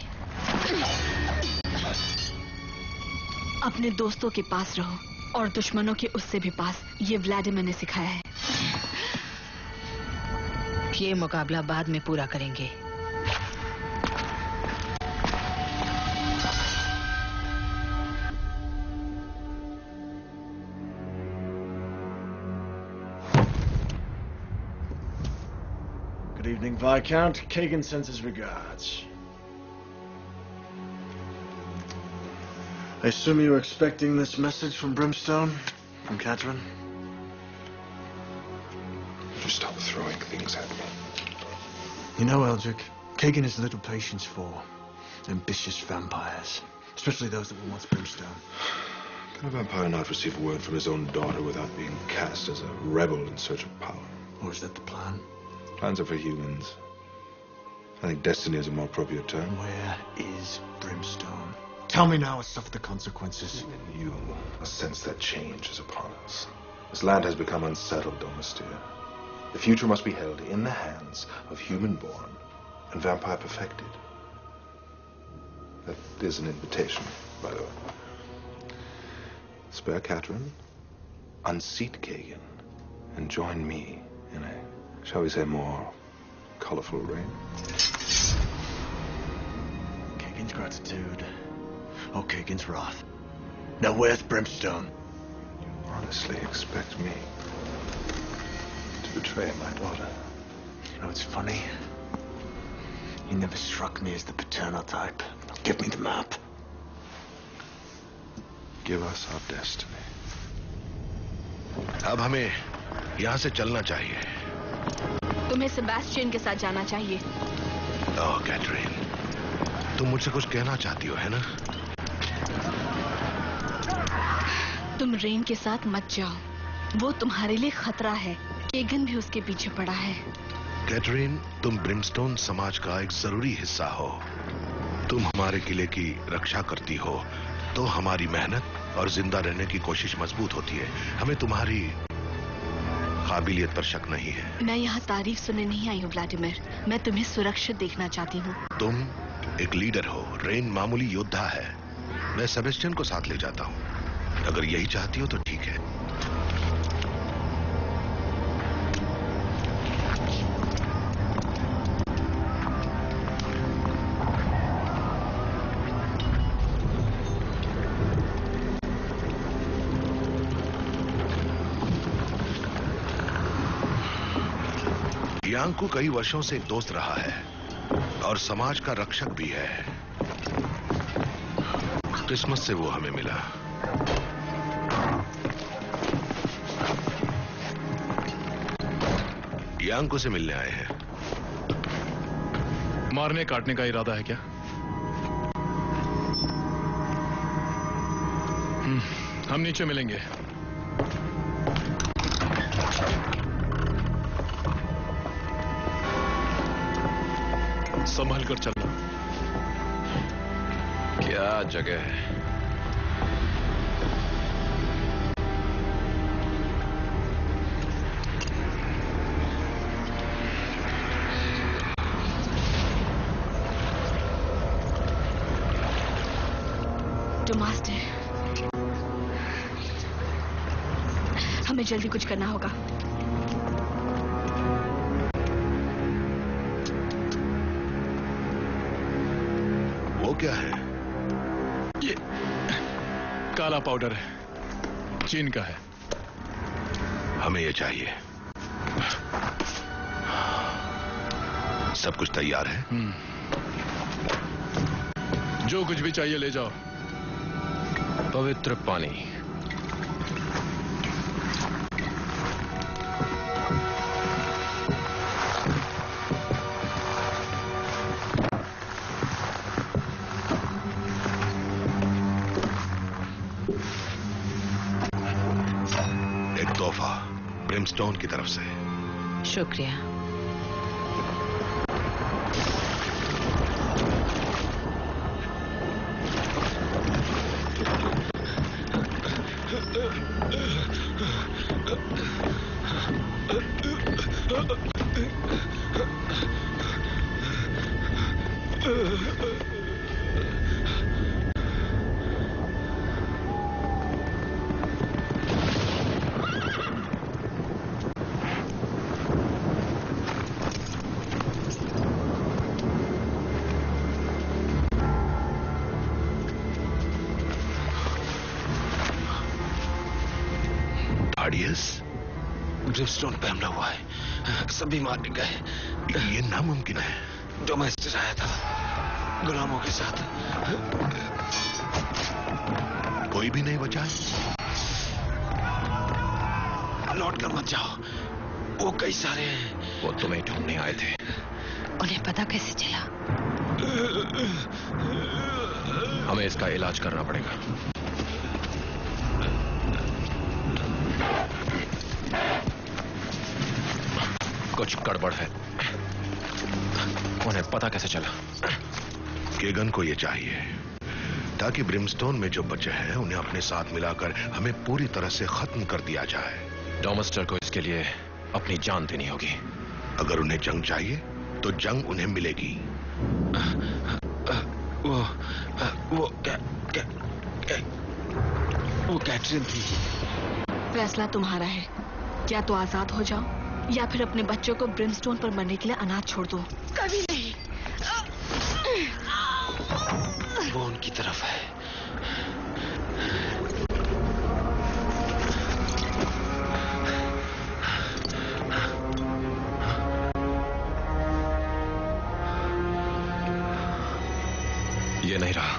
अपने दोस्तों के पास रहो और दुश्मनों के उससे भी पास। ये व्लादिमीर ने सिखाया है। ये मुकाबला बाद में पूरा करेंगे। Good evening, Viscount. Kagan sends his regards. I assume you were expecting this message from Brimstone? From Catherine? Just stop throwing things at me. You know, Eldrick, Kagan has little patience for ambitious vampires. Especially those that were once Brimstone. Can a vampire not receive word from his own daughter without being cast as a rebel in search of power? Or is that the plan? Plans are for humans. I think destiny is a more appropriate term. Where is Brimstone? Tell me now or suffer the consequences. You sense that change is upon us. This land has become unsettled, Domestia. The future must be held in the hands of human-born and vampire-perfected. That is an invitation, by the way. Spare Catherine, unseat Kagan, and join me in a, shall we say, more colorful reign. Kagan's gratitude. Oh, Kagan's wrath. Now where's Brimstone? You honestly expect me to betray my daughter? You know, it's funny. You never struck me as the paternal type. Give me the map. Give us our destiny. अब हमें यहाँ से चलना चाहिए। तुम्हें सेबेस्टियन के साथ जाना चाहिए। ओह, कैथरीन, तुम मुझसे कुछ कहना चाहती हो, है ना? तुम रेन के साथ मत जाओ, वो तुम्हारे लिए खतरा है। केगन भी उसके पीछे पड़ा है। कैथरीन, तुम ब्रिमस्टोन समाज का एक जरूरी हिस्सा हो। तुम हमारे किले की रक्षा करती हो तो हमारी मेहनत और जिंदा रहने की कोशिश मजबूत होती है। हमें तुम्हारी काबिलियत पर शक नहीं है। मैं यहाँ तारीफ सुनने नहीं आई हूँ व्लादिमीर, मैं तुम्हें सुरक्षित देखना चाहती हूँ। तुम एक लीडर हो, रेन मामूली योद्धा है। मैं सेबेस्टियन को साथ ले जाता हूँ। अगर यही चाहती हो तो ठीक है। यांकू कई वर्षों से एक दोस्त रहा है और समाज का रक्षक भी है। किस्मत से वो हमें मिला। यांकू से मिलने आए हैं। मारने काटने का इरादा है क्या? हम्म, हम नीचे मिलेंगे। संभल कर चलना। क्या जगह है। तो मास्टर, हमें जल्दी कुछ करना होगा। वो क्या है? ये काला पाउडर है, चीन का है। हमें ये चाहिए। सब कुछ तैयार है? जो कुछ भी चाहिए ले जाओ। पवित्र पानी। एक तोहफा ब्रिमस्टोन की तरफ से। शुक्रिया। ब्रिमस्टोन पे हमला हुआ है, सभी मार गए। ये नामुमकिन है। डोमेस्टिक आया था गुलामों के साथ। कोई भी नहीं बचा? लौट कर मत जाओ, वो कई सारे हैं। वो तुम्हें ढूंढने आए थे। उन्हें पता कैसे चला? हमें इसका इलाज करना पड़ेगा। कुछ गड़बड़ है। उन्हें पता कैसे चला? केगन को ये चाहिए ताकि ब्रिमस्टोन में जो बचे हैं उन्हें अपने साथ मिलाकर हमें पूरी तरह से खत्म कर दिया जाए। डोमेस्टर को इसके लिए अपनी जान देनी होगी। अगर उन्हें जंग चाहिए तो जंग उन्हें मिलेगी। वो वो क्या क्या क्या वो कैथरीन थी। फैसला तुम्हारा है। या तो आजाद हो जाओ या फिर अपने बच्चों को ब्रिमस्टोन पर मरने के लिए अनाथ छोड़ दो। कभी नहीं। वो उनकी तरफ है। ये नहीं रहा।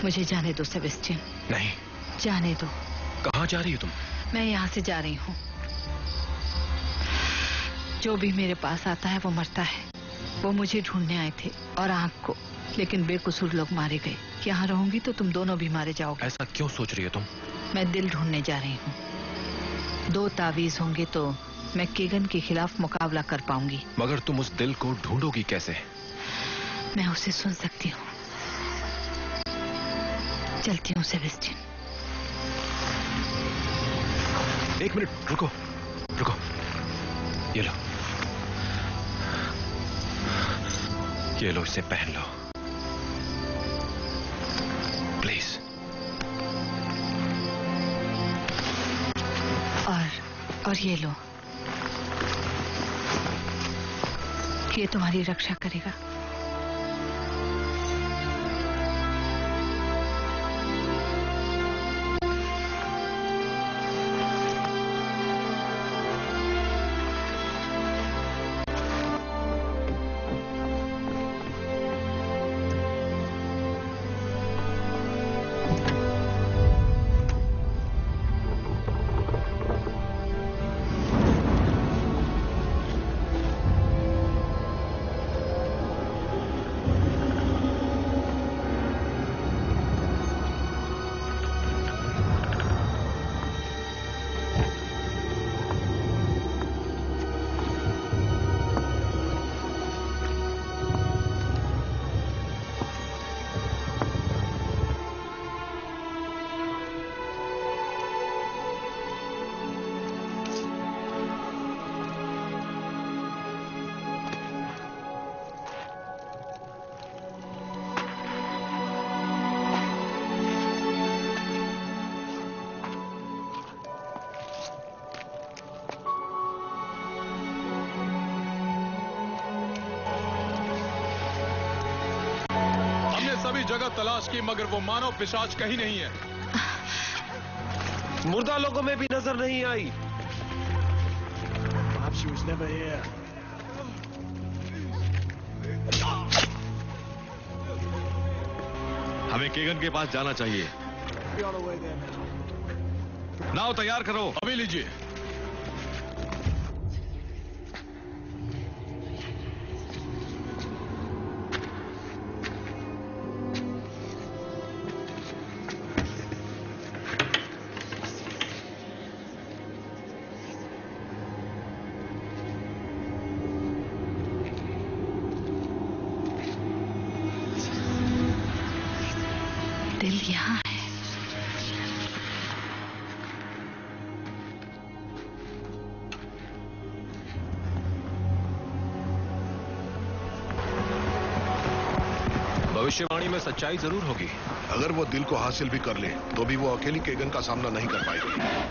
मुझे जाने दो सेबेस्टियन। नहीं। जाने दो। कहाँ जा रही हो तुम? मैं यहाँ से जा रही हूँ। जो भी मेरे पास आता है वो मरता है। वो मुझे ढूंढने आए थे और आँख को, लेकिन बेकसूर लोग मारे गए। यहाँ रहूंगी तो तुम दोनों भी मारे जाओगे। ऐसा क्यों सोच रही हो तुम? मैं दिल ढूंढने जा रही हूँ। दो तावीज होंगे तो मैं केगन के खिलाफ मुकाबला कर पाऊंगी। मगर तुम उस दिल को ढूंढोगी कैसे? मैं उसे सुन सकती हूँ। चलती हूँ सेबेस्टियन। एक मिनट रुको, रुको। ये लो, ये लो, इसे पहन लो प्लीज। और और ये लो, ये तुम्हारी रक्षा करेगा। जगह तलाश की मगर वो मानव पिशाच कहीं नहीं है। मुर्दा लोगों में भी नजर नहीं आई। Perhaps she was never here. हमें केगन के पास जाना चाहिए। नाव तैयार करो। अभी लीजिए। दिल यहाँ है। भविष्यवाणी में सच्चाई जरूर होगी। अगर वो दिल को हासिल भी कर ले तो भी वो अकेली केगन का सामना नहीं कर पाएगी।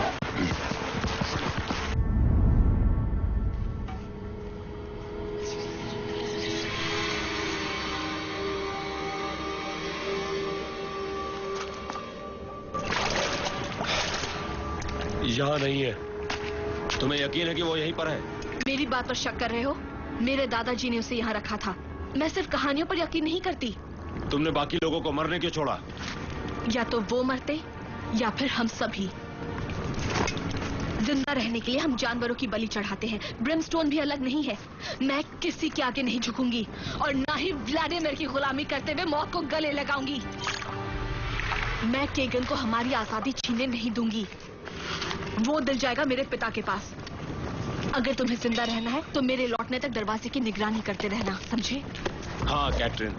यहाँ नहीं है। तुम्हें यकीन है कि वो यहीं पर है? मेरी बात पर शक कर रहे हो? मेरे दादाजी ने उसे यहाँ रखा था। मैं सिर्फ कहानियों पर यकीन नहीं करती। तुमने बाकी लोगों को मरने क्यों छोड़ा? या तो वो मरते या फिर हम सभी। जिंदा रहने के लिए हम जानवरों की बलि चढ़ाते हैं। ब्रिमस्टोन भी अलग नहीं है। मैं किसी के आगे नहीं झुकूंगी और ना ही व्लादिमीर की गुलामी करते हुए मौत को गले लगाऊंगी। मैं केगन को हमारी आजादी छीनने नहीं दूंगी। वो दिल जाएगा मेरे पिता के पास। अगर तुम्हें जिंदा रहना है तो मेरे लौटने तक दरवाजे की निगरानी करते रहना, समझे? हाँ कैटरीन।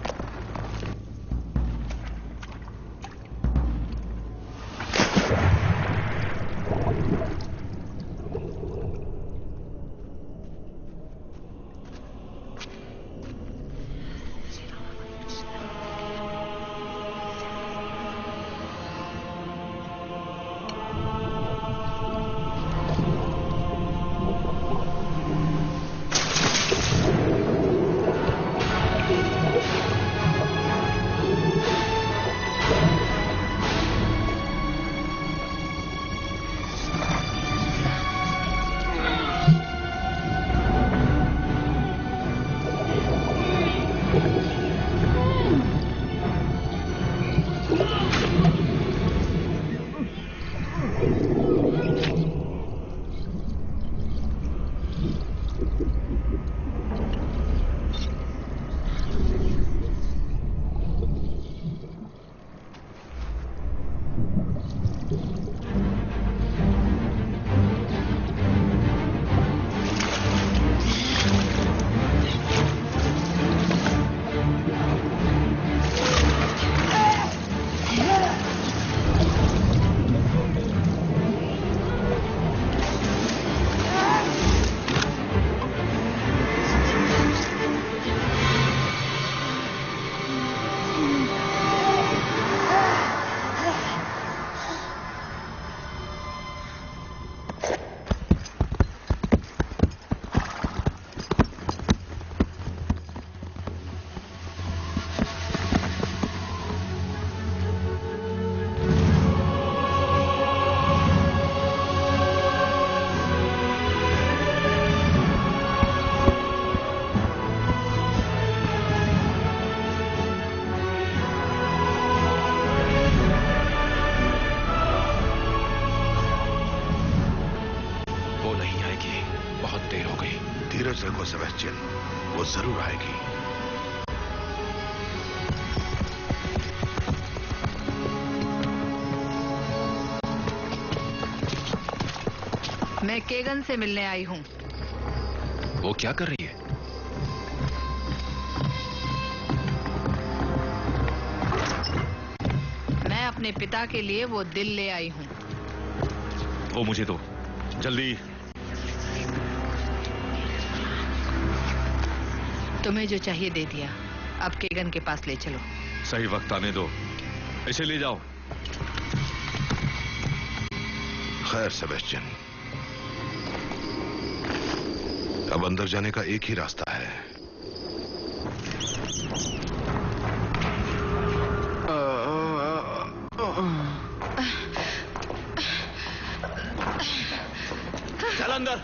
जरूर आएगी। मैं केगन से मिलने आई हूँ। वो क्या कर रही है? मैं अपने पिता के लिए वो दिल ले आई हूँ। वो मुझे दो, जल्दी। तुम्हें जो चाहिए दे दिया, अब केगन के पास ले चलो। सही वक्त आने दो, इसे ले जाओ। खैर सेबेस्टियन, अब अंदर जाने का एक ही रास्ता है। चल अंदर।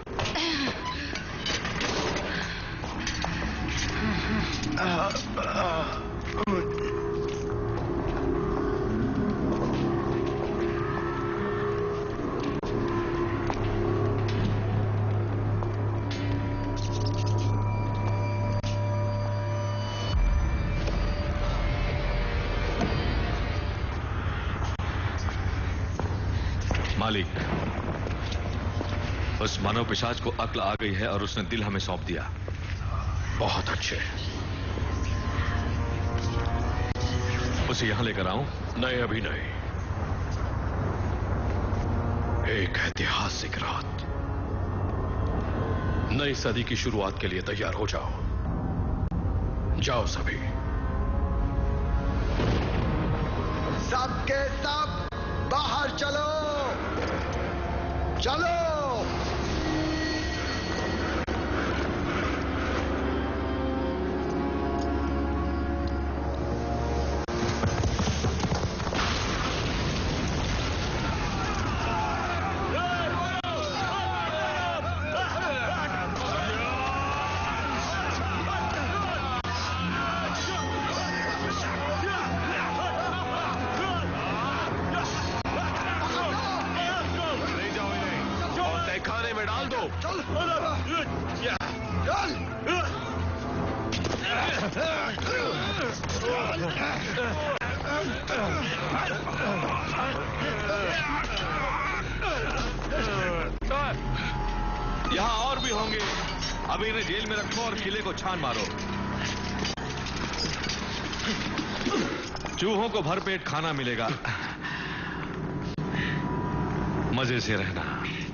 मालिक, उस मानव पिशाच को अक्ल आ गई है और उसने दिल हमें सौंप दिया। बहुत अच्छे। उसे यहां लेकर आऊं? नहीं, अभी नहीं। एक ऐतिहासिक रात। नई सदी की शुरुआत के लिए तैयार हो जाओ। जाओ सभी। सबके सब बाहर चलो, चलो। यहां और भी होंगे। अभी इन्हें जेल में रखो और किले को छान मारो। चूहों को भरपेट खाना मिलेगा। मजे से रहना।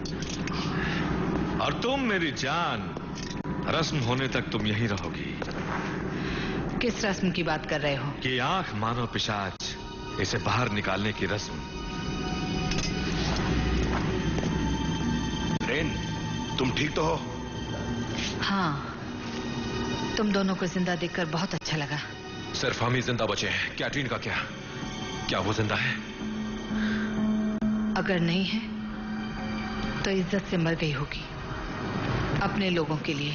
और तुम मेरी जान, रस्म होने तक तुम यहीं रहोगी। किस रस्म की बात कर रहे हो? कि आंख मानव पिशाच, इसे बाहर निकालने की रस्म। रेन, तुम ठीक तो हो? हाँ, तुम दोनों को जिंदा देखकर बहुत अच्छा लगा। सिर्फ हम ही जिंदा बचे हैं। कैटरीन का क्या? क्या वो जिंदा है? अगर नहीं है तो इज्जत से मर गई होगी, अपने लोगों के लिए।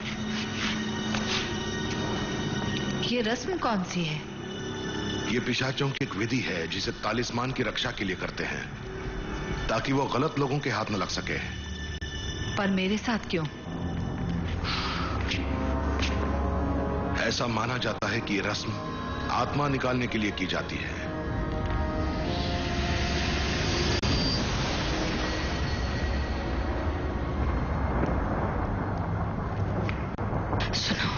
ये रस्म कौन सी है? ये पिशाचों की एक विधि है जिसे तालिस्मान की रक्षा के लिए करते हैं, ताकि वो गलत लोगों के हाथ न लग सके। पर मेरे साथ क्यों? ऐसा माना जाता है कि ये रस्म आत्मा निकालने के लिए की जाती है। सुनो,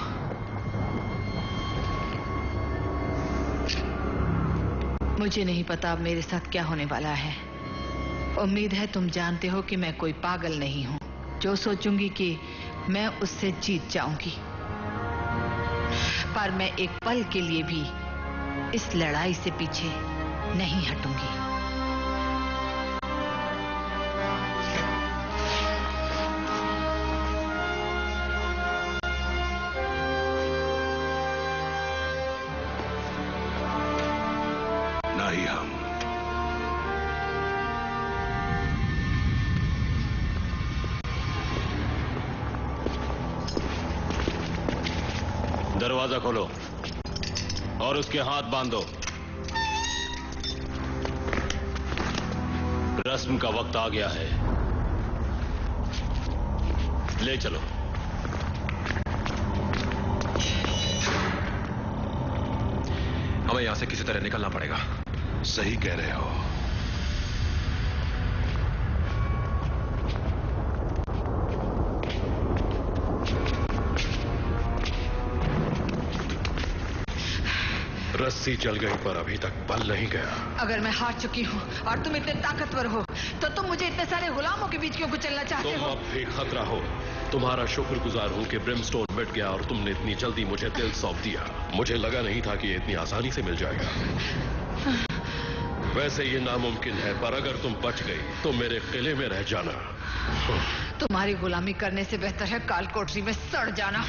मुझे नहीं पता अब मेरे साथ क्या होने वाला है। उम्मीद है तुम जानते हो कि मैं कोई पागल नहीं हूं जो सोचूंगी कि मैं उससे जीत जाऊंगी। पर मैं एक पल के लिए भी इस लड़ाई से पीछे नहीं हटूंगी। ना ही हम। दरवाजा खोलो और उसके हाथ बांधो। रस्म का वक्त आ गया है, ले चलो। हमें यहां से किसी तरह निकलना पड़ेगा। सही कह रहे हो। रस्सी चल गई पर अभी तक बल नहीं गया। अगर मैं हार चुकी हूँ और तुम इतने ताकतवर हो तो तुम मुझे इतने सारे गुलामों के बीच क्यों कुचलना चाहते तुम हो? अब भी खतरा हो। तुम्हारा शुक्रगुजार हूँ कि ब्रिमस्टोन मिट गया और तुमने इतनी जल्दी मुझे दिल सौंप दिया। मुझे लगा नहीं था कि ये इतनी आसानी से मिल जाएगा। वैसे ये नामुमकिन है, पर अगर तुम बच गई तो मेरे किले में रह जाना। तुम्हारी गुलामी करने से बेहतर है काल कोठरी में सड़ जाना।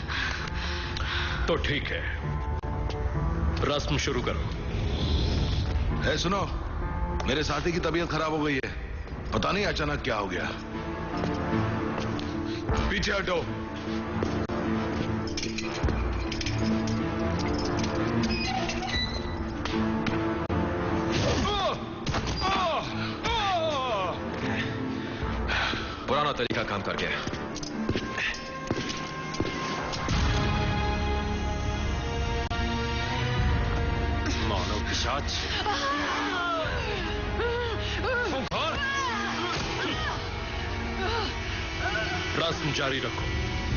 तो ठीक है, रस्म शुरू करो। ए, सुनो, मेरे साथी की तबीयत खराब हो गई है। पता नहीं अचानक क्या हो गया। पीछे हटो। पुराना तरीका काम कर गया। मानव पिशाच, रस्म जारी रखो।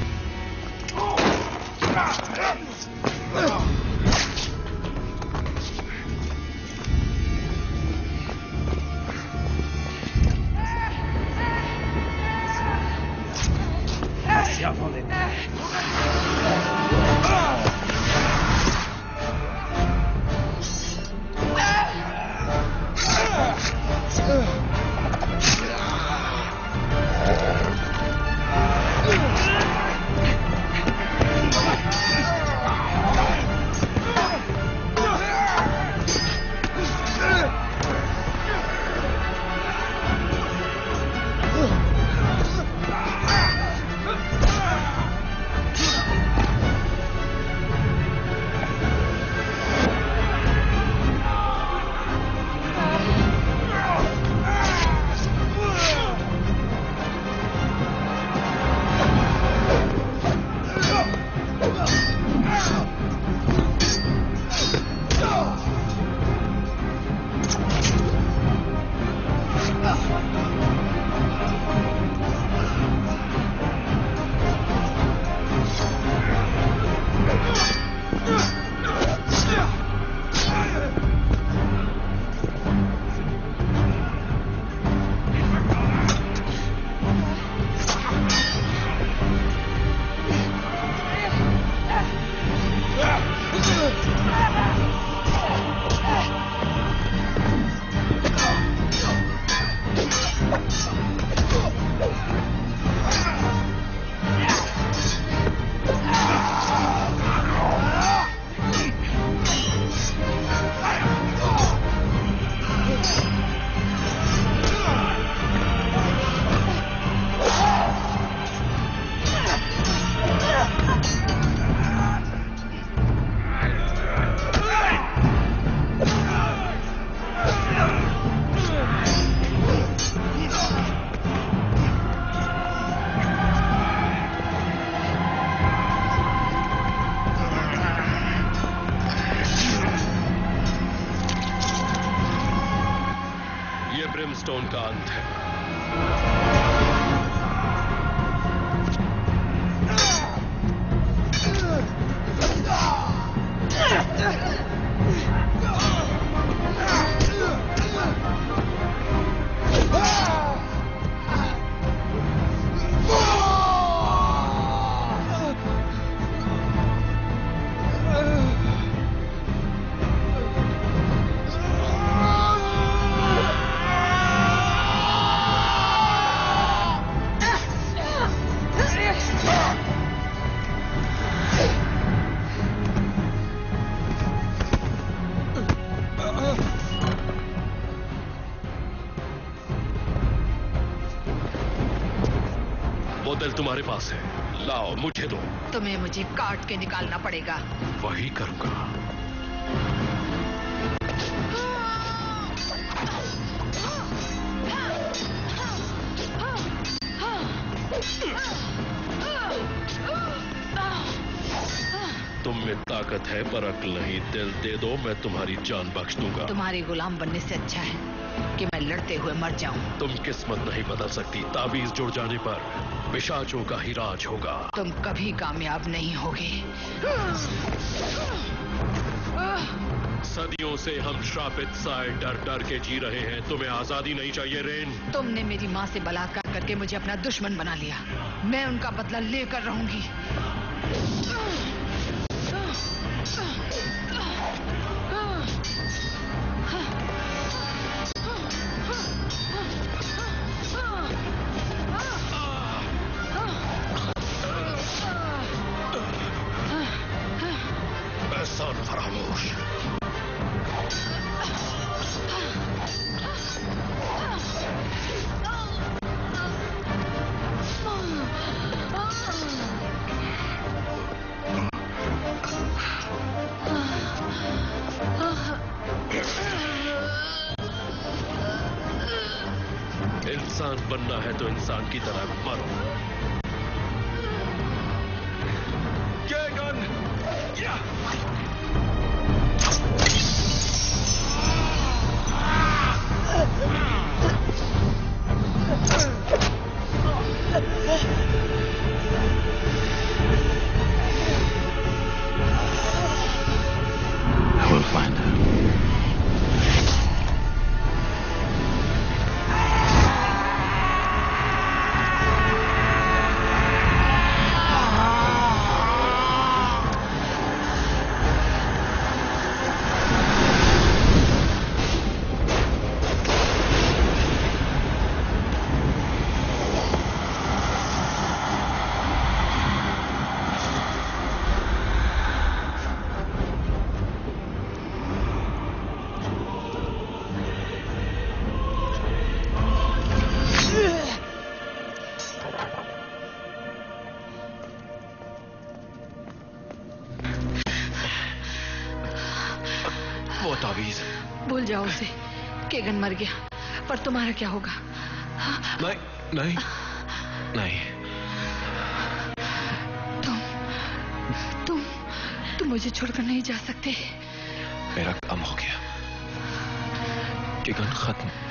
ब्रिमस्टोन का अंत है। दिल तुम्हारे पास है, लाओ मुझे दो। तुम्हें मुझे काट के निकालना पड़ेगा। वही करूंगा। तुम में ताकत ताकत है पर अक्ल नहीं। दिल दे दो, मैं तुम्हारी जान बख्श दूंगा। तुम्हारी गुलाम बनने से अच्छा है कि मैं लड़ते हुए मर जाऊं। तुम किस्मत नहीं बदल सकती। ताबीज जुड़ जाने पर पिशाचों का ही राज होगा। तुम कभी कामयाब नहीं होगी। सदियों से हम श्रापित साए डर डर के जी रहे हैं। तुम्हें आजादी नहीं चाहिए रेन? तुमने मेरी माँ से बलात्कार करके मुझे अपना दुश्मन बना लिया। मैं उनका बदला लेकर रहूंगी। एहसान फरामोश। इंसान बनना है तो इंसान की तरह मरो। केगन! या! I will find her. वो ताबीज भूल जाओ उसे। केगन मर गया, पर तुम्हारा क्या होगा? नहीं नहीं नहीं। तुम तुम तुम मुझे छोड़कर नहीं जा सकते। मेरा काम हो गया। केगन खत्म।